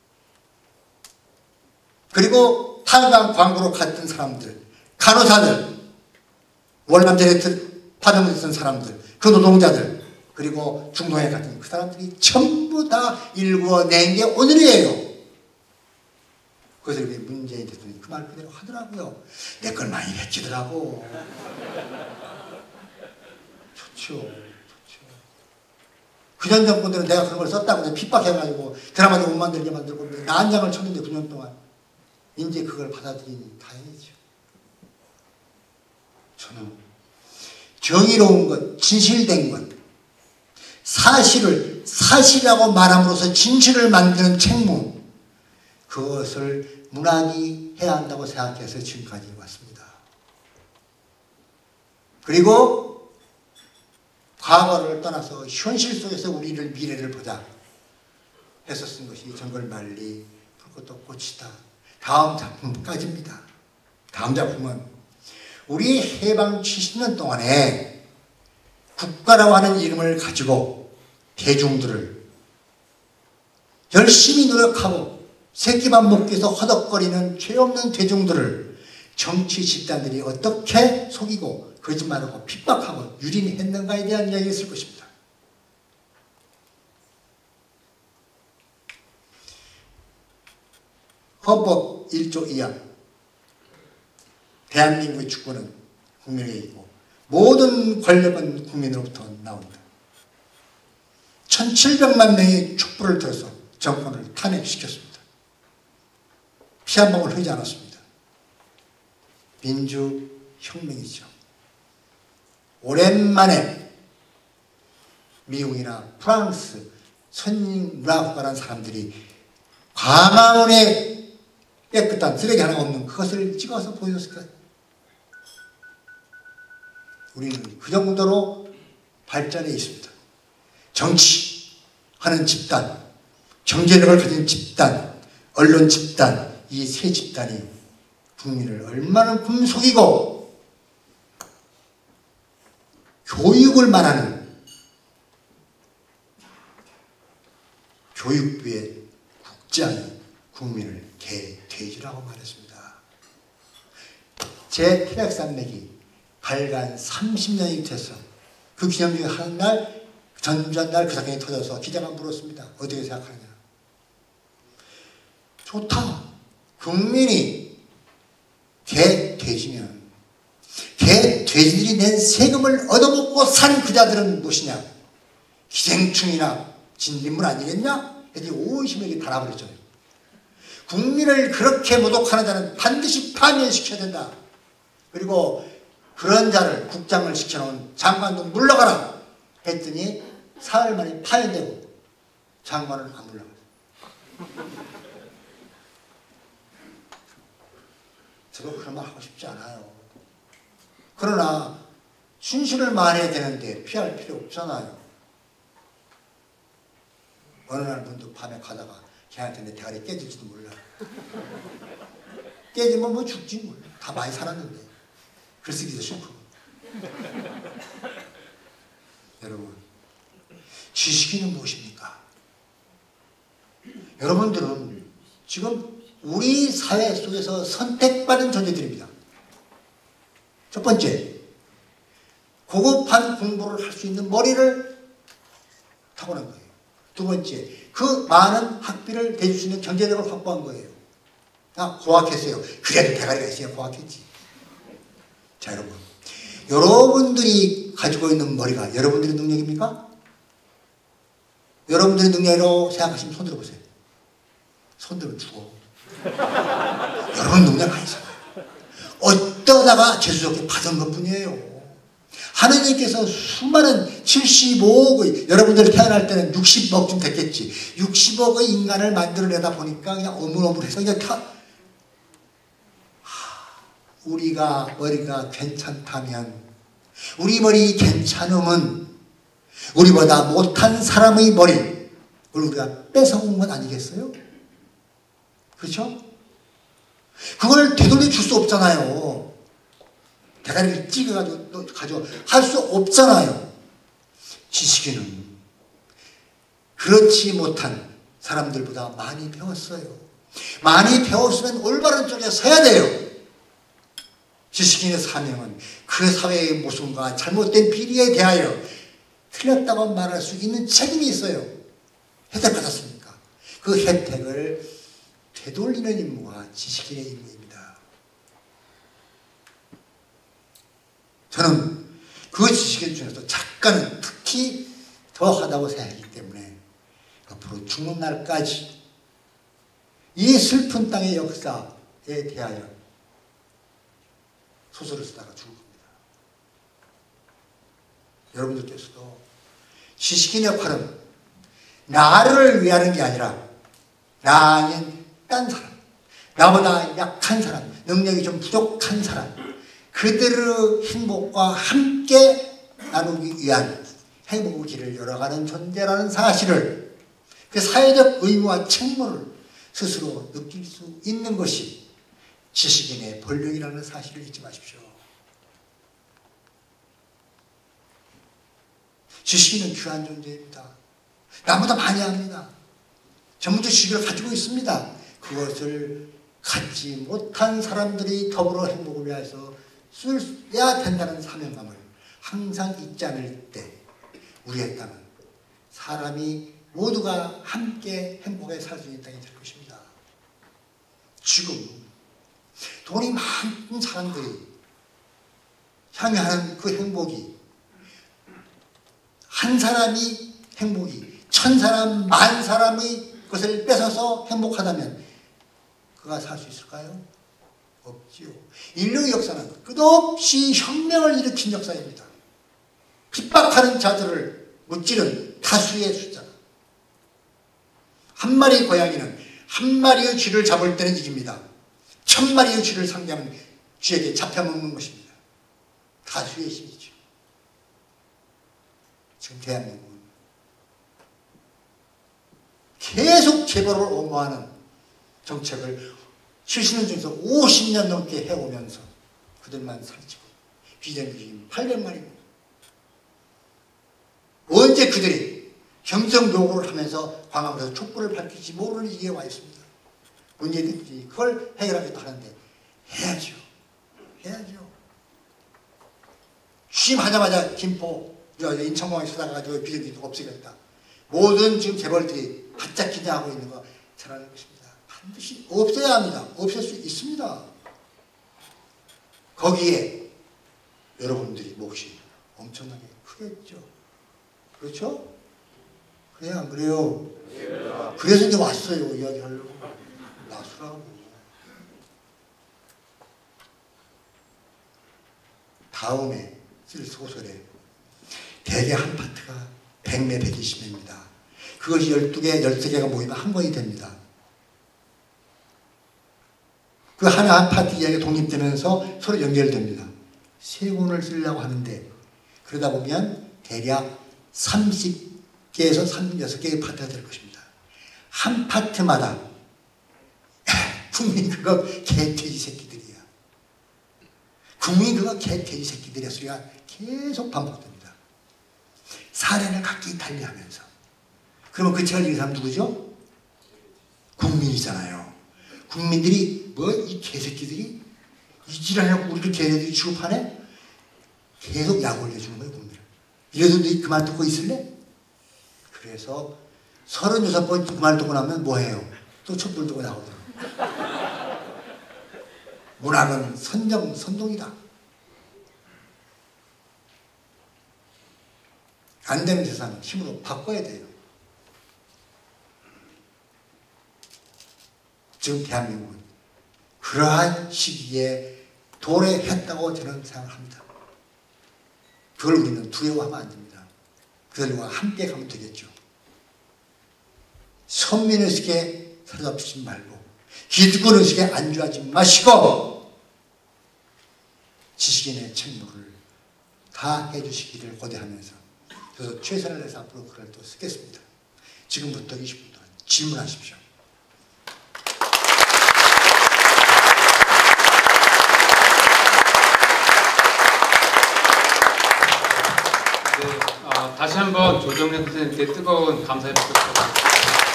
그리고 탄광 광고로 갔던 사람들, 간호사들, 월남전에 파병을 했던 사람들, 그 노동자들, 그리고 중동에 갔던 그 사람들이 전부 다 일구어낸 게 오늘이에요. 그래서 문재인 대통령이 그 말 그대로 하더라고요. 내 걸 많이 베끼더라고. 좋죠. 그전 정권들은 내가 그런 걸 썼다고 핍박해가지고 드라마도 못 만들게 만들고 난장을 쳤는데 9년 동안 이제 그걸 받아들이니 다행이죠. 저는 정의로운 것, 진실된 것, 사실을 사실이라고 말함으로써 진실을 만드는 책무, 그것을 문학이 해야 한다고 생각해서 지금까지 왔습니다. 그리고 과거를 떠나서 현실 속에서 우리를 미래를 보자 해서 쓴 것이 정글만리, 불꽃도 꽃이다. 다음 작품까지입니다. 다음 작품은 우리 해방 70년 동안에 국가라고 하는 이름을 가지고 대중들을 열심히 노력하고 새끼밥 먹기 위해서 허덕거리는 죄 없는 대중들을 정치 집단들이 어떻게 속이고 거짓말하고 핍박하고 유린했는가에 대한 이야기를 쓸 것입니다. 헌법 1조 2항 대한민국의 주권은 국민에게 있고 모든 권력은 국민으로부터 나온다. 1700만 명의 촛불을 들어서 정권을 탄핵시켰습니다. 피 한 방울 흐르지 않았습니다. 민주혁명이죠. 오랜만에 미국이나 프랑스 선진문화국가라는 사람들이 광화문에 깨끗한 쓰레기 하나 없는 그것을 찍어서 보여줬을 거예요. 우리는 그 정도로 발전해 있습니다. 정치하는 집단, 경제력을 가진 집단, 언론 집단, 이 세 집단이 국민을 얼마나 속이고 교육을 말하는 교육부의 국장이 국민을 개돼지라고 말했습니다. 제 태백산맥이 발간 30년이 돼서 그 기념 중에 한 날, 전주한 그 사건이 터져서 기자가 물었습니다. 어떻게 생각하느냐. 좋다. 국민이 개돼지면 개돼지들이 낸 세금을 얻어먹고 산 그자들은 무엇이냐. 기생충이나 진딧물 아니겠냐? 이제 오심에게 달아버렸잖아요. 국민을 그렇게 모독하는 자는 반드시 파면시켜야 된다. 그리고 그런 자를 국장을 시켜놓은 장관도 물러가라 했더니 사흘 만에 파면되고 장관은 안 물러가요. 저도 그런 말 하고 싶지 않아요. 그러나 진실을 말해야 되는데 피할 필요 없잖아요. 어느 날 문득 밤에 가다가 걔한테 내 대가리 깨질지도 몰라. 깨지면 뭐 죽지 몰라. 다 많이 살았는데. 글쓰기도 싫고. 여러분, 지식인은 무엇입니까? 여러분들은 지금 우리 사회 속에서 선택받은 존재들입니다. 첫 번째, 고급한 공부를 할 수 있는 머리를 타고난 거예요. 두 번째, 그 많은 학비를 대줄 수 있는 경제력을 확보한 거예요. 고학했어요. 그래도 대가리가 있어야 고학했지. 자, 여러분, 여러분들이 가지고 있는 머리가 여러분들의 능력입니까? 여러분들의 능력이라고 생각하시면 손 들어보세요. 손 들면 죽어. 여러분 능력 아니잖아요. 어떠다가 재수없게 받은 것뿐이에요. 하느님께서 수많은 75억의, 여러분들이 태어날 때는 60억쯤 됐겠지. 60억의 인간을 만들어내다 보니까 그냥 어물어물해서 그냥 우리가 머리가 괜찮다면, 우리 머리 괜찮으면 우리보다 못한 사람의 머리를 우리가 뺏어온 건 아니겠어요? 그렇죠? 그걸 되돌려 줄 수 없잖아요. 대가리를 찍어가지고 할 수 없잖아요. 지식인은 그렇지 못한 사람들보다 많이 배웠어요. 많이 배웠으면 올바른 쪽에 서야 돼요. 지식인의 사명은 그 사회의 모순과 잘못된 비리에 대하여 틀렸다고 말할 수 있는 책임이 있어요. 혜택 받았습니까? 그 혜택을 되돌리는 임무가 지식인의 임무입니다. 저는 그 지식인 중에서 작가는 특히 더하다고 생각하기 때문에 앞으로 죽는 날까지 이 슬픈 땅의 역사에 대하여 소설을 쓰다가 죽을 겁니다. 여러분들께서도 지식인의 역할은 나를 위하는 게 아니라 나 아닌 딴 사람, 나보다 약한 사람, 능력이 좀 부족한 사람, 그들의 행복과 함께 나누기 위한 행복의 길을 열어가는 존재라는 사실을, 그 사회적 의무와 책무를 스스로 느낄 수 있는 것이 지식인의 본령이라는 사실을 잊지 마십시오. 지식인은 귀한 존재입니다. 나보다 많이 합니다. 전문적 지식을 가지고 있습니다. 그것을 갖지 못한 사람들이 더불어 행복을 위해서 써야 된다는 사명감을 항상 잊지 않을 때 우리의 땅은 사람이 모두가 함께 행복하게 살 수 있는 땅이 될 것입니다. 지금 돈이 많은 사람들이 향유하는 그 행복이, 한 사람이 행복이 1000사람, 10,000사람의 것을 뺏어서 행복하다면 그가 살 수 있을까요? 없지요. 인류의 역사는 끝없이 혁명을 일으킨 역사입니다. 핍박하는 자들을 무찌른 다수의 숫자. 한 마리의 고양이는 한 마리의 쥐를 잡을 때는 이깁니다. 1000마리의 쥐를 상대하면 쥐에게 잡혀먹는 것입니다. 다수의 힘이죠. 지금 대한민국은 계속 재벌을 옹호하는 정책을 70년 중에서 50년 넘게 해오면서 그들만 살찌고 비정규직인 800만입니다. 언제 그들이 경정 요구를 하면서 광화문에서 촛불을 밝힐지 모르는 이게 와 있습니다. 문제들이 그걸 해결하기도 하는데 해야죠. 해야죠. 취임하자마자 김포, 인천공항에 찾아가지고 비정규직 없애겠다. 모든 지금 재벌들이 바짝 기대하고 있는 거 잘하는 것입니다. 반드시 없애야 합니다. 없앨 수 있습니다. 거기에 여러분들이 몫이 엄청나게 크겠죠. 그렇죠? 그래요, 안 그래요? 그래서 이제 왔어요. 이야기하려고. 나수라고. 다음에 쓸 소설에 대개 한 파트가 100매 120매입니다. 그것이 12개, 13개가 모이면 한 권이 됩니다. 그 하나 한 파트 이야기가 독립되면서 서로 연결됩니다. 3권을 쓰려고 하는데 그러다 보면 대략 30개에서 36개의 파트가 될 것입니다. 한 파트마다 국민 그거 개돼지 새끼들이야. 국민 그거 개돼지 새끼들이야 소리가 계속 반복됩니다. 사례를 각기 달리하면서. 그러면 그 책을 읽은 사람 누구죠? 국민이잖아요. 국민들이 뭐 이 개새끼들이 이 지랄하고 우리를 개새끼들이 취급하네? 계속 약 올려주는 거예요, 국민을. 이래도 너 그만 듣고 있을래? 그래서 36번 그만 듣고 나면 뭐 해요? 또 촛불 들고 나오더라고요. 문학은 선동이다. 안 되는 세상 힘으로 바꿔야 돼요. 지금 대한민국은 그러한 시기에 도래했다고 저는 생각합니다. 그걸 우리는 두려워하면 안 됩니다. 그들과 함께 가면 되겠죠. 선민의식에 사로잡히지 말고 기득권 의식에 안주하지 마시고 지식인의 책무를 다 해주시기를 고대하면서 그래서 최선을 다해서 앞으로 글을 또 쓰겠습니다. 지금부터 20분 동안 질문하십시오. 다시 한번 조정래 선생님께 뜨거운 감사의 박수 부탁드립니다.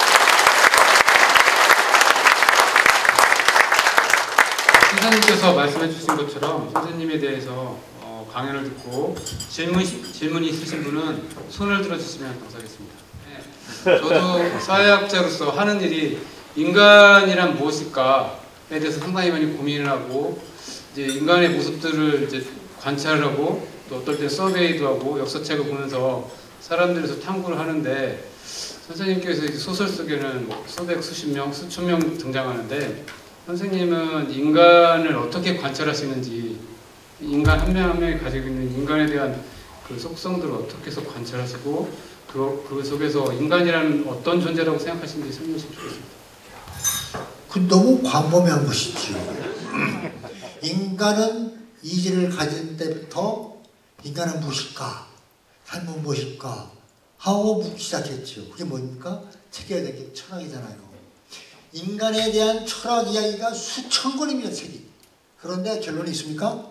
선생님께서 말씀해 주신 것처럼 선생님에 대해서 강연을 듣고 질문이 있으신 분은 손을 들어주시면 감사하겠습니다. 네. 저도 사회학자로서 하는 일이 인간이란 무엇일까에 대해서 상당히 많이 고민을 하고 이제 인간의 모습들을 이제 관찰하고 또 어떨 때 서베이도 하고 역사책을 보면서 사람들에서 탐구를 하는데 선생님께서 이제 소설 속에는 뭐 수백, 수십 명, 수천 명 등장하는데 선생님은 인간을 어떻게 관찰하시는지 인간 한 명 한 명이 가지고 있는 인간에 대한 그 속성들을 어떻게 해서 관찰하시고 그 속에서 인간이라는 어떤 존재라고 생각하시는지 설명해 주시면 좋겠습니다. 그 너무 광범위한 것이지요. 인간은 이지를 가진 때부터 인간은 무엇일까? 삶은 무엇일까? 하고 묻기 시작했죠. 그게 뭡니까? 책에 대한 게 철학이잖아요. 인간에 대한 철학 이야기가 수천 권입니다, 책이. 그런데 결론이 있습니까?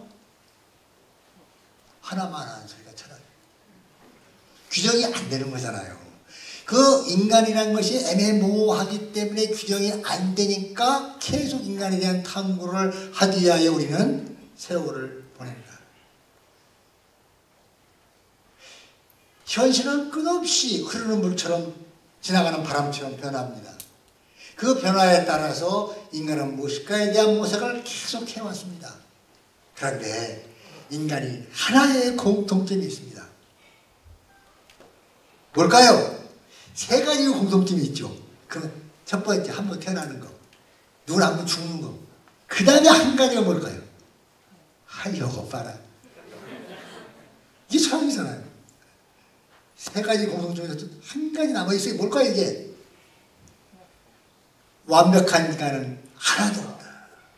하나만 하는 소리가 철학이에요. 규정이 안 되는 거잖아요. 그 인간이라는 것이 애매모호하기 때문에 규정이 안 되니까 계속 인간에 대한 탐구를 하기 위하여 우리는 세월을 보냅니다. 현실은 끝없이 흐르는 물처럼 지나가는 바람처럼 변합니다. 그 변화에 따라서 인간은 무엇일까에 대한 모색을 계속 해왔습니다. 그런데 인간이 하나의 공통점이 있습니다. 뭘까요? 세 가지 공통점이 있죠. 그럼 첫 번째, 한 번 태어나는 거, 누구 한 번 죽는 거. 그 다음에 한 가지가 뭘까요? 하려고 봐라. 이게 처음이잖아요. 세 가지 공통점에서 한 가지 남아있어요. 뭘까요, 이게? 완벽한 인간은 하나도 없다.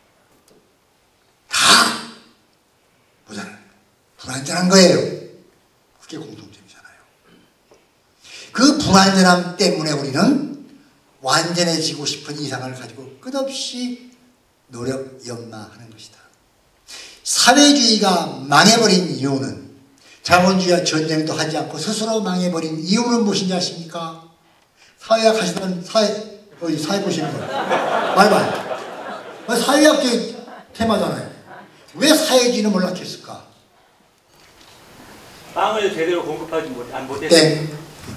다 모자란 불완전한 거예요. 그게 공통점이잖아요. 그 불완전함 때문에 우리는 완전해지고 싶은 이상을 가지고 끝없이 노력, 연마하는 것이다. 사회주의가 망해버린 이유는 자본주의와 전쟁도 하지 않고 스스로 망해버린 이유는 무엇인지 아십니까? 사회학 하시던 사회 보시는 거. 말봐. 사회학적 테마잖아요. 왜 사회주의는 몰락했을까? 빵을 제대로 공급하지 못했어요. 땡.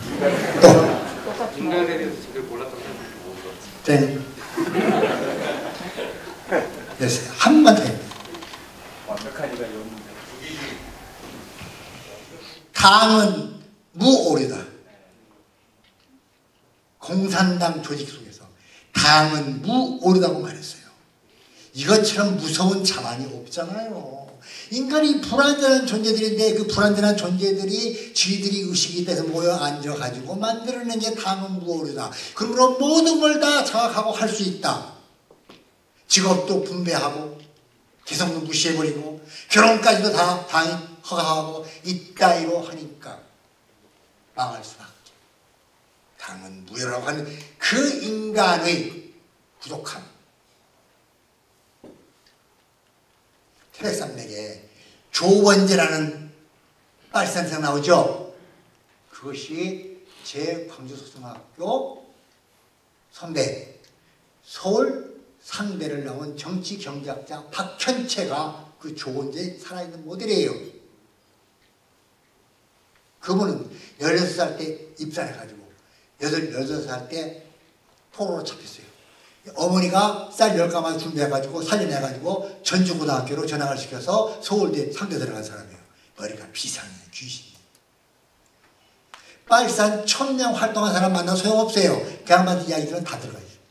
또. 인간에 대해서 제대로 몰랐다고 땡. 됐어요. 한 번 더. 완벽한 이가 없는데. 당은 무오류다. 공산당 조직 속에서 당은 무오류다고 말했어요. 이것처럼 무서운 자만이 없잖아요. 인간이 불완전한 존재들인데 그 불완전한 존재들이 지들이 의식이 돼서 모여 앉아가지고 만들어낸 게 당은 무오류다. 그러므로 모든 걸 다 장악하고 할 수 있다. 직업도 분배하고 개성도 무시해버리고 결혼까지도 다 당이 허가하고 이따위로 하니까 망할 수밖에. 당은 무효라고 하는 그 인간의 부족함. 태백산맥에 조원재라는 빨산생 나오죠. 그것이 제 광주소중학교 선배, 서울 상대를 나온 정치 경제학자 박현채가 그 조원재 살아있는 모델이에요. 그분은 16살 때 입산해가지고 8살 때 포로로 잡혔어요. 어머니가 쌀 10가마 준비해가지고 살려내가지고 전주고등학교로 전학을 시켜서 서울대 상대 들어간 사람이에요. 머리가 비상해, 귀신이. 빨산 1000명 활동한 사람 만나도 소용없어요. 그 양반 이야기들은 다 들어가 있어요.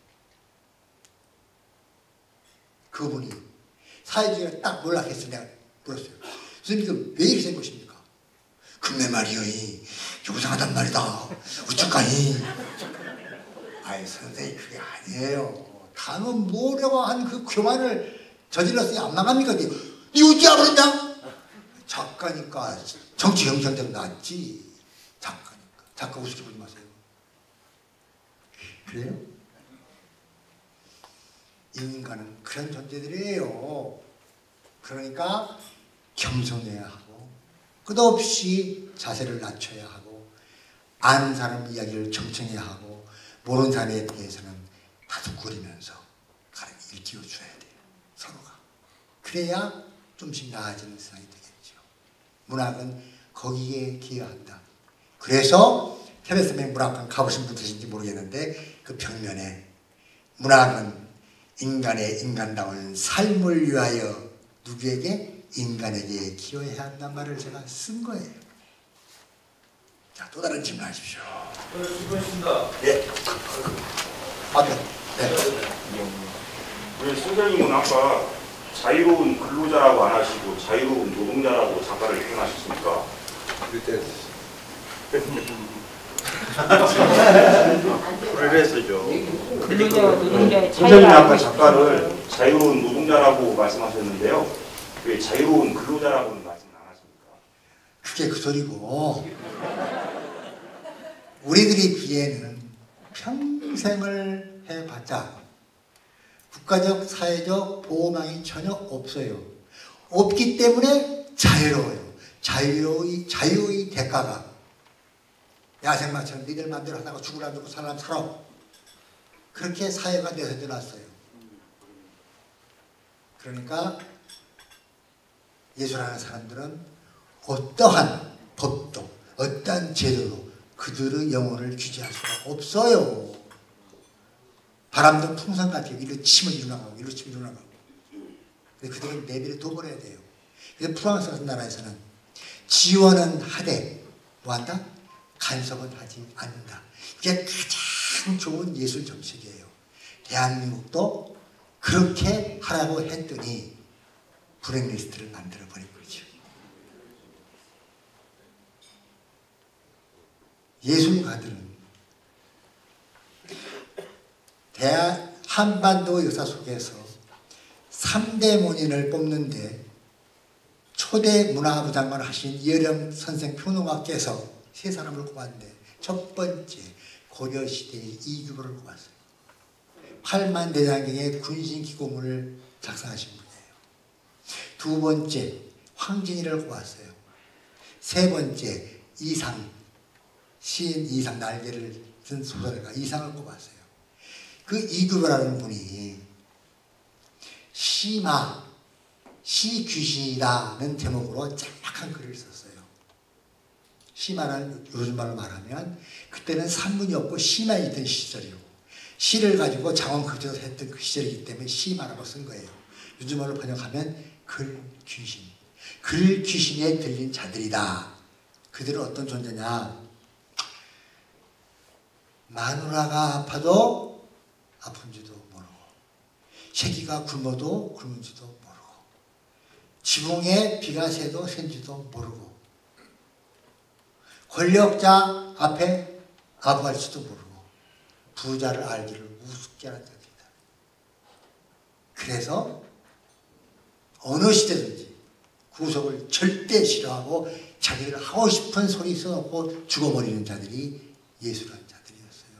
그분이 사회주의가 딱 몰락했을 때 내가 물었어요. 선생님, 왜 이렇게 된 것입니까? 금메 말이요, 요상하단 말이다. 우측가니. 아이, 선생님, 그게 아니에요. 당은 뭐라고 한 그 교만을 저질렀으니 안 나갑니까? 니 어찌 알았냐? 작가니까 정치 경쟁자도 낫지. 작가니까. 작가 우습게 보지 마세요. 그래요? 인간은 그런 존재들이에요. 그러니까 겸손해야 하고 끝없이 자세를 낮춰야 하고 아는 사람 이야기를 경청해야 하고 모르는 사람에 대해서는 다독거리면서 일깨워줘야 돼요. 서로가. 그래야 좀씩 나아지는 세상이 되겠죠. 문학은 거기에 기여한다. 그래서 태백산맥 문학관 가보신 분 계신지 모르겠는데 그 벽면에 문학은 인간의 인간다운 삶을 위하여 누구에게? 인간에게 기여해야 한다는 말을 제가 쓴 거예요. 자, 또 다른 질문 하십시오. 수고하셨습니다. 네. 네. 우리 선생님은 아까 자유로운 근로자라고 안 하시고 자유로운 노동자라고 작가를 표현하셨습니까? 그래서죠. 선생님이 아까 작가를 자유로운 노동자라고 말씀하셨는데요. 왜 자유로운 근로자라고는 말씀을 안 하십니까? 그게 그 소리고 우리들이 비에는 평생을 해봤자 국가적 사회적 보호망이 전혀 없어요. 없기 때문에 자유로워요. 자유의 대가가 야생마처럼 니들 마음대로 하다가 죽으라면 죽고 살라면 살아. 그렇게 사회가 내세져 놨어요. 그러니까 예술하는 사람들은 어떠한 법도 어떠한 제도도 그들의 영혼을 규제할 수가 없어요. 바람도 풍선 같아요. 이리로 치면 이리로 나가고 이리로 치면 이리로 나가고. 근데 그들은 내비를 둬버려야 돼요. 그래서 프랑스 같은 나라에서는 지원은 하되 뭐한다? 간섭은 하지 않는다. 이게 가장 좋은 예술 정책이에요. 대한민국도 그렇게 하라고 했더니 블랙리스트를 만들어버린 거죠. 예술가들은 한반도 역사 속에서 3대 문인을 뽑는데 초대 문화부 장관을 하신 이어령 선생 평론가께서 세 사람을 꼽았는데 첫 번째 고려시대의 이규보를 꼽았어요. 8만 대장경의 군신기고문을 작성하신 분이에요. 두 번째 황진이를 꼽았어요. 세 번째 이상, 시인 이상, 날개를 쓴 소설가 이상을 꼽았어요. 그 이규보라는 분이 시마, 시귀신이라는 제목으로 짤막한 글을 썼어요. 시마는 요즘 말로 말하면 그때는 산문이 없고 시만 있던 시절이고 시를 가지고 장원급제도 했던 그 시절이기 때문에 시마라고 쓴 거예요. 요즘 말로 번역하면 글귀신. 글귀신에 들린 자들이다. 그들은 어떤 존재냐? 마누라가 아파도 아픈지도 모르고 새끼가 굶어도 굶은지도 모르고 지붕에 비가 새도 샌지도 모르고 권력자 앞에 아부할지도 모르고 부자를 알기를 우습게 하는 자들이다. 그래서 어느 시대든지 구속을 절대 싫어하고 자기들 하고 싶은 소리 써놓고 죽어버리는 자들이 예술하는 자들이었어요.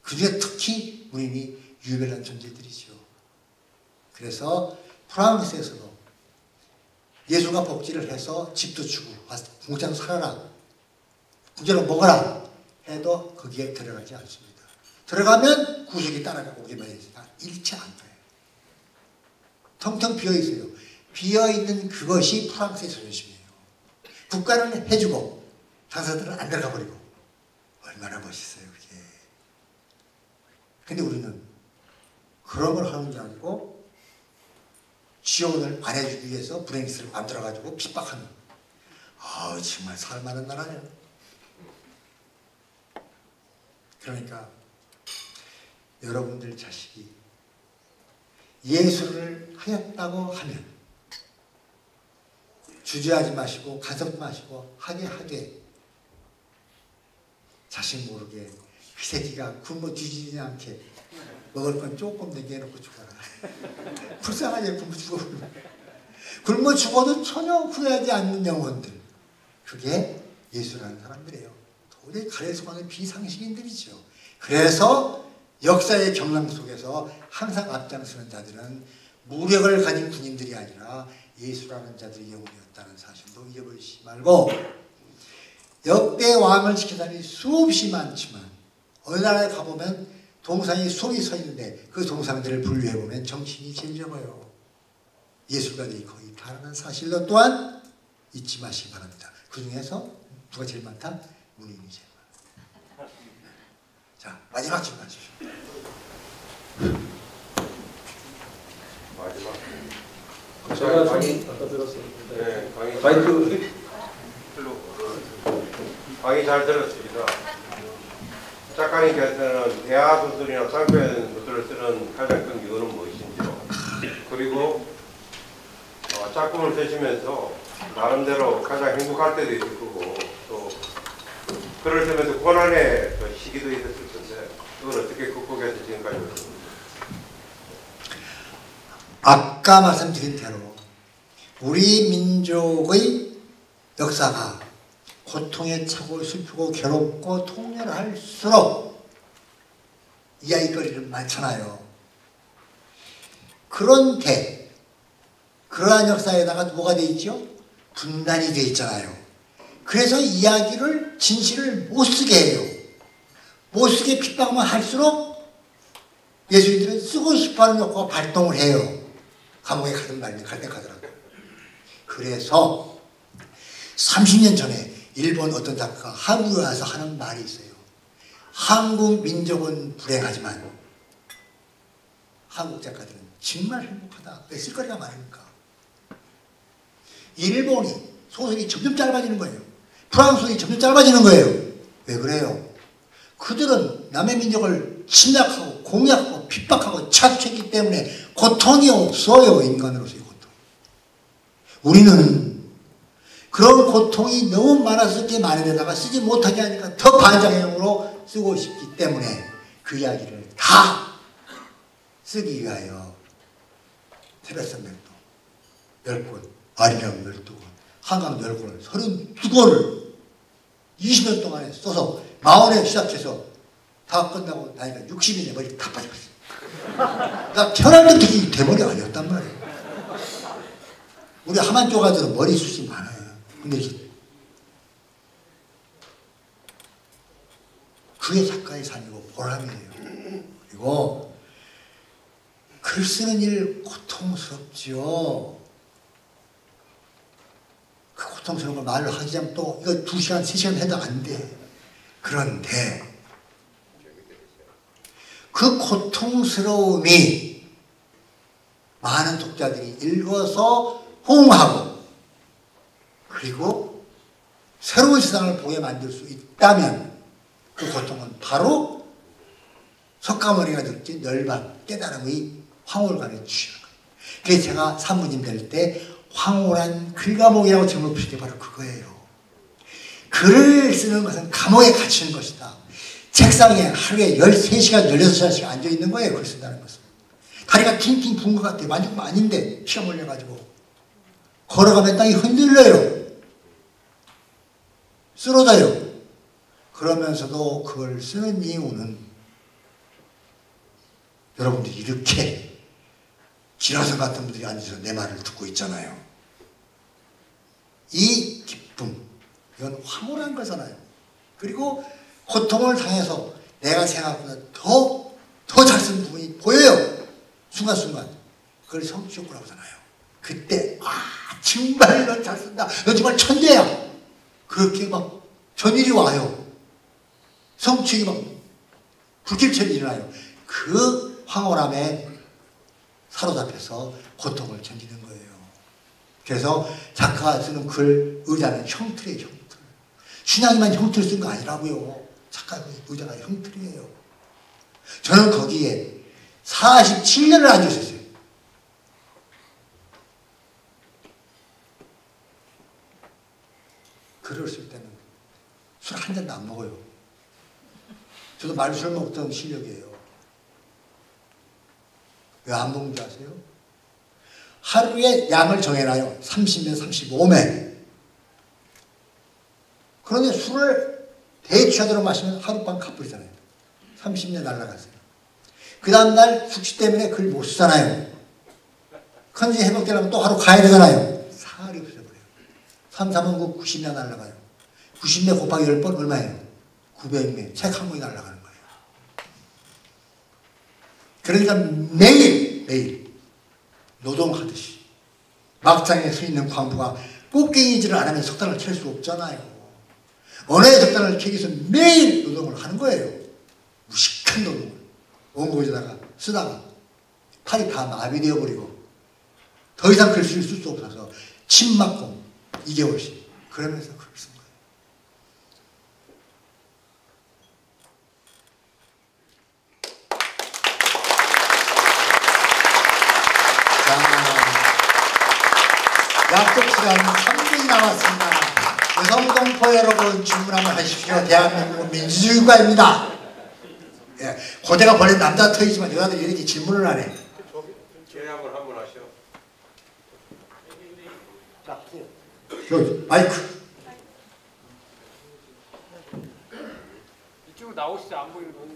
그중에 특히 무인이 유별난 존재들이죠. 그래서 프랑스에서도 예수가 복지를 해서 집도 주고 공짜로 살아라, 공짜로 먹어라 해도 거기에 들어가지 않습니다. 들어가면 구석이 따라가고 오게 말입니다. 일체 안 가요. 텅텅 비어있어요. 비어있는 그것이 프랑스의 자존심이에요. 국가는 해주고 당사자들은 안 들어가 버리고. 얼마나 멋있어요 그게. 근데 우리는 그런 걸 하는 게 아니고 지원을 안 해주기 위해서 브레인스를 만들어가지고 핍박하는. 정말 살만한 나라네요. 그러니까 여러분들 자식이 예술을 하였다고 하면 주저하지 마시고 간섭 마시고 하되 자신 모르게 그 새끼가 굶어 뒤지지 않게 먹을 건 조금 남겨놓고 죽어라. 불쌍하게 굶어 죽어버리면. 굶어 죽어도 전혀 후회하지 않는 영혼들. 그게 예술하는 사람들이에요. 도저히 가릴 수 없는 비상식인들이죠. 그래서 역사의 경랑 속에서 항상 앞장서는 자들은 무력을 가진 군인들이 아니라 예술하는 자들의 영웅이었다는 사실도 잊어버리지 말고, 역대 왕을 지킨 사람이 수없이 많지만 어느 나라에 가보면 동상이 수없이 서 있는데 그 동상들을 분류해보면 정신이 제일 적어요. 예술가들이 거의 다라는 사실도 또한 잊지 마시기 바랍니다. 그 중에서 누가 제일 많다? 문인이 제일 많다. 자, 마지막 질문 하십시오. 마지막. 제가 강의 아까 들었었는데. 네, 강의 마이크. 강의 잘 들었습니다. 작가님께서는 대하소설이나 장편 소설을 쓰는 가장 큰 이유는 무엇인지요? 그리고 작품을 쓰시면서 나름대로 가장 행복할 때도 있을 거고, 또 글을 쓰면서 고난의 시기도 있었을 텐데 그걸 어떻게 극복해서 지금까지 오셨습니까? 아까 말씀드린 대로 우리 민족의 역사가 고통에 차고 슬프고 괴롭고 통렬할수록 이야기거리는 많잖아요. 그런데 그러한 역사에다가 뭐가 돼 있죠? 분단이 돼 있잖아요. 그래서 이야기를, 진실을 못 쓰게 해요. 못 쓰게 핍박만 할수록 예술인들은 쓰고 싶어하는 욕구가 발동을 해요. 감옥에 가든 말든 갈 때 가더라고요. 그래서 30년 전에 일본 어떤 작가가 한국에 와서 하는 말이 있어요. 한국 민족은 불행하지만 한국 작가들은 정말 행복하다. 왜? 쓸거리가 많으니까. 일본이 소설이 점점 짧아지는 거예요. 프랑스 소설이 점점 짧아지는 거예요. 왜 그래요? 그들은 남의 민족을 침략하고 공략하고 핍박하고 착취했기 때문에 고통이 없어요. 인간으로서의 고통. 우리는 그런 고통이 너무 많아서 이렇게 많은 데다가 쓰지 못하게 하니까 더 반장형으로 쓰고 싶기 때문에 그 이야기를 다 쓰기 위하여 세뱃선명도 10권, 아리랑 12권, 한강 10권을 32권을 20년 동안에 써서 마흔에 시작해서 다 끝나고 나이가 60이네. 머리 다 빠져버렸어. 나 태어날 때부터 이 대머리 아니었단 말이에요. 우리 하만 쪼가들은 머리숱이 많아요. 근데 그게 작가의 삶이고 보람이에요. 그리고 글 쓰는 일 고통스럽지요. 그 고통스러운 걸 말로 하자면 또 이거 2시간, 3시간 해도 안 돼. 그런데 그 고통스러움이 많은 독자들이 읽어서 호응하고 그리고 새로운 세상을 보게 만들 수 있다면 그 고통은 바로 석가모니가 느낀 열반, 깨달음의 황홀감에 취하는 거예요. 그래서 제가 산부님 될 때 황홀한 글감옥이라고 제목을 붙인 게 바로 그거예요. 글을 쓰는 것은 감옥에 갇히는 것이다. 책상에 하루에 13시간, 16시간씩 앉아있는 거예요. 글 쓴다는 것은. 다리가 팅팅 부은 것 같아요. 만지면 아닌데 피가 몰려가지고. 걸어가면 땅이 흔들려요. 쓰러져요. 그러면서도 그걸 쓰는 이유는 여러분들이 이렇게 기라성 같은 분들이 앉아서 내 말을 듣고 있잖아요. 이 기쁨, 이건 황홀한 거잖아요. 그리고 고통을 당해서 내가 생각보다 더 잘 쓴 부분이 보여요. 순간순간. 그걸 성취욕구라고 하잖아요. 그때 정말 너 잘 쓴다. 너 정말 천재야. 그렇게 막 전일이 와요. 성취욕이 막 불길처럼 일어나요. 그 황홀함에 사로잡혀서 고통을 견디는 거예요. 그래서 작가가 쓰는 글 의자는 형틀이에요. 형틀. 신앙이만 형틀 쓴 거 아니라고요. 작가 의자가 형틀이에요. 저는 거기에 47년을 앉아있었어요. 글을 쓸 때는 술 한 잔도 안 먹어요. 저도 말술 먹던 실력이에요. 왜 안 먹는 줄 아세요? 하루에 양을 정해놔요. 30매, 35매. 그런데 술을 대취하도록 마시면 하룻밤 갚으잖아요. 30년 날라갔어요. 그 다음날 숙취 때문에 글 못 쓰잖아요. 컨디션 회복되려면 또 하루 가야 되잖아요. 살이 없어버려요. 3, 3은 9, 90년 날라가요. 90매 곱하기 10번 얼마예요? 900매. 책 한 권이 날라가는 거예요. 그러니까 매일 노동하듯이 막장에 서 있는 광부가 뽑갱이질을 안 하면 석탄을 캘 수 없잖아요. 언어의 석탄을 캐기 위해서 매일 노동을 하는 거예요. 무식한 노동을 원고에다가 쓰다가 팔이 다 마비되어 버리고 더 이상 글씨를 쓸 수 없어서 침 맞고 2개월씩 그러면서 글을 쓴 거예요. 약속 시간 3분이 남았습니다. 여성동포 여러분 질문 한번 하십시오. 대한민국은 민주주의국가입니다. 예, 고대가 원래 남자 터이지만 여자들이 이렇게 질문을 하네. 계약을 한번 하시오. 여기 마이크. 이쪽으로 나오시지 안 보이는 거.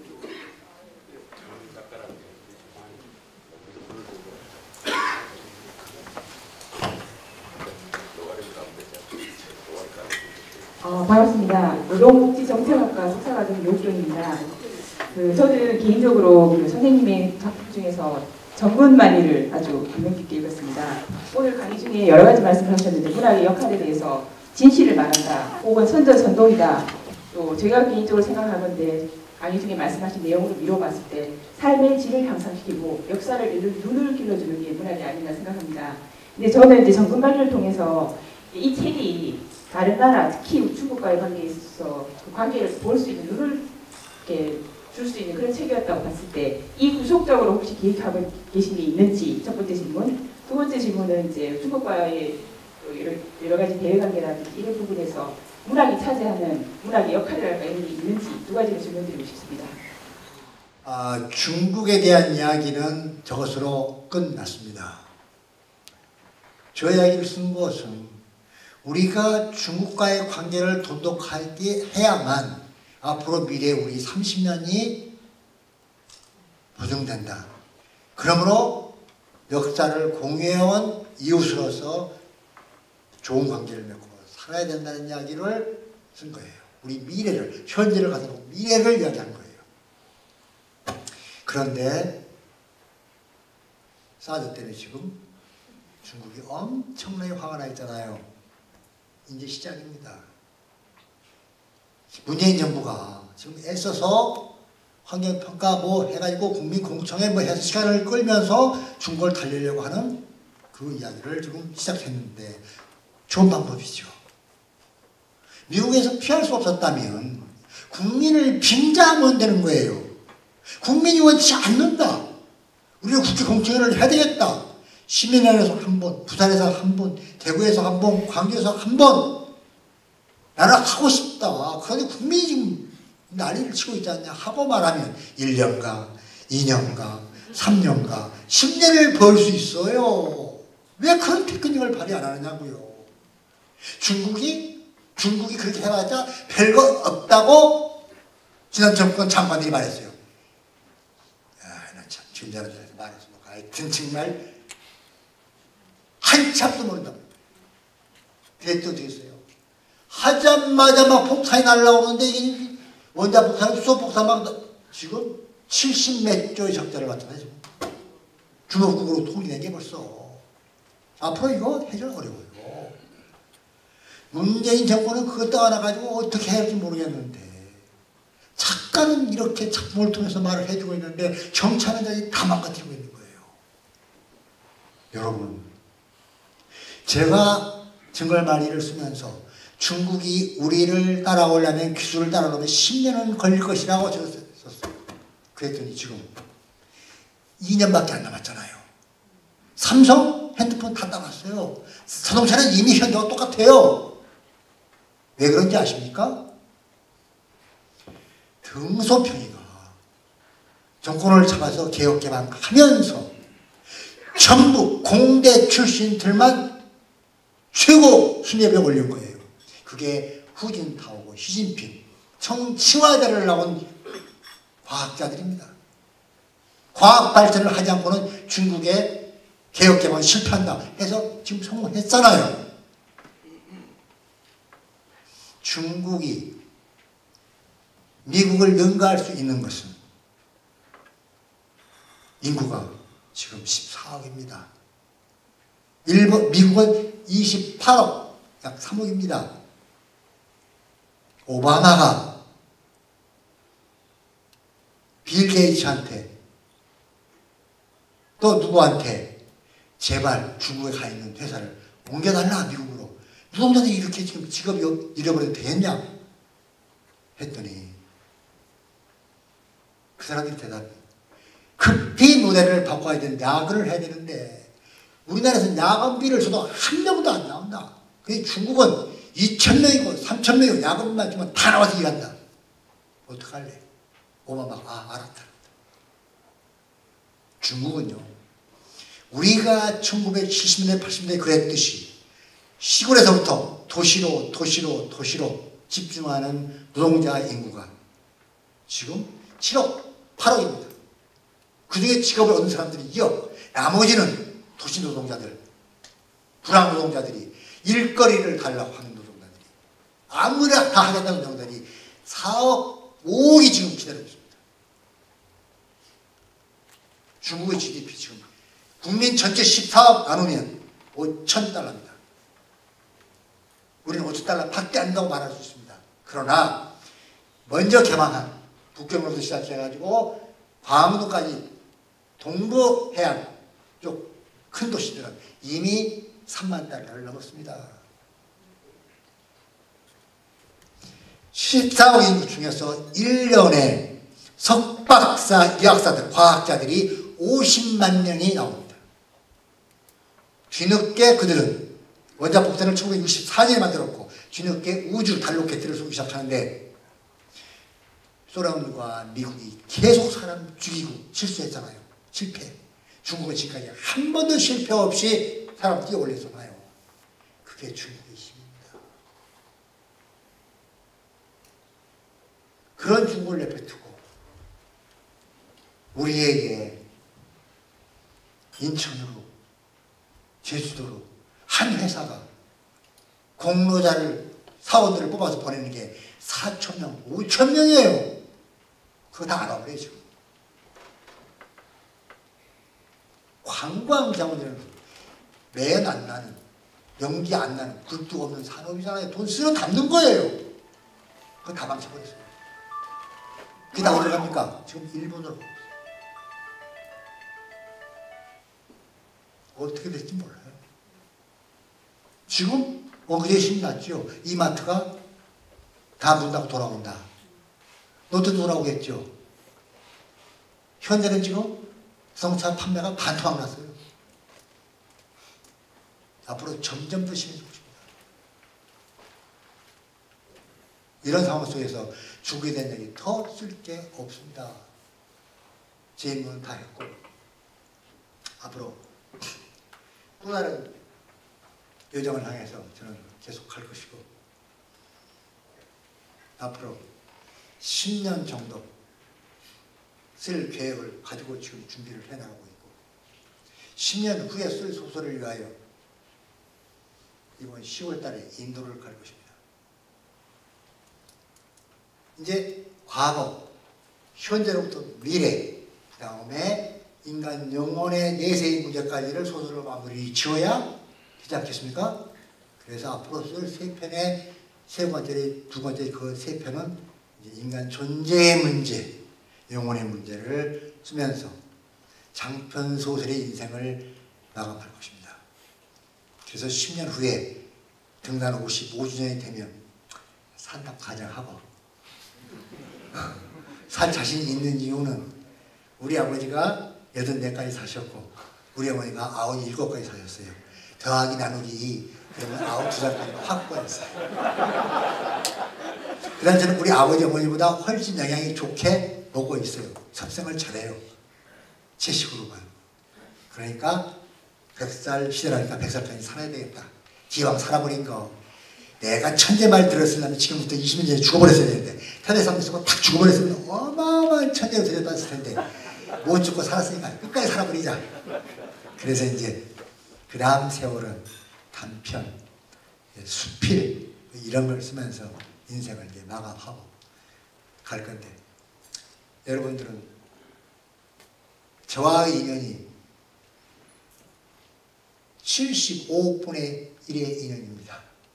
반갑습니다. 노동복지정책학과 석사과정 요옥경입니다. 저는 개인적으로 선생님의 작품 중에서 정근만리를 아주 감명 깊게 읽었습니다. 오늘 강의 중에 여러 가지 말씀을 하셨는데 문학의 역할에 대해서 진실을 말한다, 혹은 선전선동이다. 또 제가 개인적으로 생각하는데 강의 중에 말씀하신 내용으로 미뤄봤을 때 삶의 질을 향상시키고 역사를 눈을 길러주는 게 문학이 아닌가 생각합니다. 근데 저는 이제 정근만리를 통해서 이 책이 다른 나라, 특히 중국과의 관계에 있어서 그 관계를 볼 수 있는 눈을 이렇게 줄 수 있는 그런 책이었다고 봤을 때 이 구속적으로 혹시 기획하고 계신 게 있는지 첫 번째 질문. 두 번째 질문은 이제 중국과의 여러 가지 대외관계라든지 이런 부분에서 문학이 차지하는 문학의 역할이랄까 이런 게 있는지 두 가지를 질문드리고 싶습니다. 중국에 대한 이야기는 저것으로 끝났습니다. 저 이야기를 쓴 것은 우리가 중국과의 관계를 돈독하게 해야만 앞으로 미래 우리 30년이 보증된다. 그러므로 역사를 공유해온 이웃으로서 좋은 관계를 맺고 살아야 된다는 이야기를 쓴 거예요. 우리 미래를, 현재를 가지고 미래를 이야기한 거예요. 그런데 사드 때는 지금 중국이 엄청나게 화가 나 있잖아요. 이제 시작입니다. 문재인 정부가 지금 애써서 환경평가 뭐 해가지고 국민공청회 뭐 해서 시간을 끌면서 중국을 달리려고 하는 그 이야기를 지금 시작했는데 좋은 방법이죠. 미국에서 피할 수 없었다면 국민을 빙자하면 되는 거예요. 국민이 원치 않는다. 우리는 국회 공청회를 해야 되겠다. 시민회에서 한 번, 부산에서 한 번, 대구에서 한 번, 광주에서 한 번. 나는 하고 싶다. 그런데 국민이 지금 난리를 치고 있지 않냐 하고 말하면 1년가, 2년가, 3년가, 10년을 벌 수 있어요. 왜 그런 테크닉을 발휘 안 하느냐고요. 중국이 그렇게 해봤자 별거 없다고 지난 정권 장관들이 말했어요. 야, 나 참 김자라들한테 말해서 하여튼 정말 한참도 모른다. 그랬더니 됐어요. 하자마자 막 폭탄이 날라오는데 이게 원자 폭탄, 수소 폭탄 막 지금 70몇 조의 적자를 봤잖아요. 지금. 주먹국으로 통일된 게 벌써. 앞으로 이거 해결 어려워요. 문재인 정권은 그것 떠안아가지고 어떻게 해야 할지 모르겠는데 작가는 이렇게 작품을 통해서 말을 해주고 있는데 정치하는 자들이 다 망가뜨리고 있는 거예요. 여러분, 제가 증거말이를 쓰면서 중국이 우리를 따라오려면 기술을 따라오려면 10년은 걸릴 것이라고 제가 썼어요. 그랬더니 지금 2년밖에 안 남았잖아요. 삼성 핸드폰 다 따랐어요. 자동차는 이미 현대와 똑같아요. 왜 그런지 아십니까? 등소평이가 정권을 잡아서 개혁개방하면서 전부 공대 출신들만 최고 수뇌부에 올린 거예요. 그게 후진타오고 시진핑, 청와대를 나온 과학자들입니다. 과학 발전을 하지 않고는 중국의 개혁개방이 실패한다 해서 지금 성공했잖아요. 중국이 미국을 능가할 수 있는 것은 인구가 지금 14억입니다. 미국은 28억, 약 3억입니다. 오바마가 빌 게이츠한테 또 누구한테 제발 중국에 가 있는 회사를 옮겨달라 미국으로. 노동자들이 이렇게 지금 직업이 잃어버려도 되겠냐 했더니 그 사람들이 대답해. 급히 모델을 바꿔야 되는데 야근을 해야 되는데 우리나라에서 야근비를 줘도 한 명도 안 나온다. 근데 중국은 2,000명이고 3,000명이고 야근만 주면 다 나와서 일한다. 어떡할래? 오바마가 알았다. 중국은요, 우리가 1970년대 80년대 그랬듯이 시골에서부터 도시로 집중하는 노동자 인구가 지금 7억, 8억입니다. 그중에 직업을 얻는 사람들이 2억, 나머지는 도시 노동자들, 불황 노동자들이 일거리를 달라고 하는 노동자들이 아무나 다 하겠다는 노동자들이 4억, 5억이 지금 기다리고 있습니다. 중국의 GDP 지금 국민 전체 14억 나누면 5,000달러입니다. 우리는 5,000달러 밖에 안 된다고 말할 수 있습니다. 그러나 먼저 개방한 북경으로부터 시작해가지고 광도까지 동부 해안 쪽 큰 도시들은 이미 3만 달러를 넘었습니다. 14억 인구 중에서 1년에 석박사, 의학사들, 과학자들이 50만 명이 나옵니다. 뒤늦게 그들은 원자폭탄을 1964년에 만들었고 뒤늦게 우주 달 로켓을 쏘기 시작하는데 소련과 미국이 계속 사람 죽이고 실수했잖아요. 실패. 중국은 지금까지 한 번도 실패 없이 사람 뛰어 올렸잖아요. 그게 중국의 힘입니다. 그런 중국을 내버려두고 우리에게 인천으로 제주도로 한 회사가 공로자를 사원들을 뽑아서 보내는 게 4,000명, 5,000명이에요. 그거 다 알아버려요 지금. 관광 자원들은 매연 안 나는, 연기 안 나는 굴뚝 없는 산업이잖아요. 돈 쓸어 담는 거예요. 그거 다 망쳐버렸어요. 그게 다 어디로 갑니까? 지금 일본으로 가고 있어요. 어떻게 될지 몰라요. 지금 엊그제 신났죠. 이마트가 다 문 닫고 돌아온다. 롯데도 돌아오겠죠. 현재는 지금 자동차 판매가 반토막 났어요. 앞으로 점점 더 심해지고 있습니다. 이런 상황 속에서 중국에 대한 얘기 더 쓸 게 없습니다. 제 임무는 다 했고 앞으로 또 다른 여정을 향해서 저는 계속 갈 것이고 앞으로 10년 정도 쓸 계획을 가지고 지금 준비를 해나가고 있고 10년 후에 쓸 소설을 위하여 이번 10월 달에 인도를 갈 것입니다. 이제 과거, 현재로부터 미래, 그 다음에 인간 영혼의 내세의 문제까지를 소설로 마무리 지어야 되지 않겠습니까? 그래서 앞으로 쓸 세 편의 세 번째, 두 번째 그 세 편은 이제 인간 존재의 문제, 영혼의 문제를 쓰면서 장편 소설의 인생을 마감할 것입니다. 그래서 10년 후에 등단 55주년이 되면 산답 가정하고 살 자신이 있는 이유는 우리 아버지가 84까지 사셨고 우리 어머니가 97까지 사셨어요. 더하기 나누기 그러면 92살까지 확보했어요. 그 다음 저는 우리 아버지 어머니보다 훨씬 영양이 좋게 먹고 있어요. 섭생을 잘해요. 제 식으로만. 그러니까 100살 시대라니까 100살까지 살아야 되겠다. 기왕 살아버린 거 내가 천재 말 들었으면 지금부터 20년 전에 죽어버렸어야 되는데 태대삼도 쓰고 탁 죽어버렸으면 어마어마한 천재로 데려다녔을 텐데 못 죽고 살았으니까 끝까지 살아버리자. 그래서 이제 그 다음 세월은 단편, 수필 이런 걸 쓰면서 인생을 이제 마감하고 갈 건데 여러분들은 저와의 인연이 75분의 1의 인연입니다.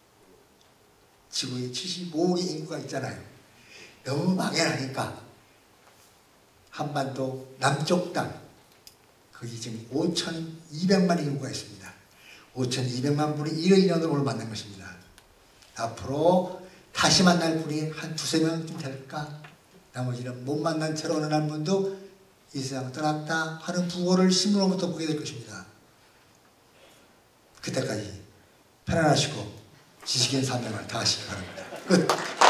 지구에 75억의 인구가 있잖아요. 너무 막연하니까 한반도 남쪽 땅 거기 지금 5,200만 인구가 있습니다. 5,200만 분이 1의 인연으로 오늘 만난 것입니다. 앞으로 다시 만날 분이 한 두세 명쯤 될까? 나머지는 못 만난 채로 어느 날 분도 이 세상 떠났다 하는 부고를 신문으로부터 보게 될 것입니다. 그때까지 편안하시고 지식인 사명을 다하시기 바랍니다. 끝.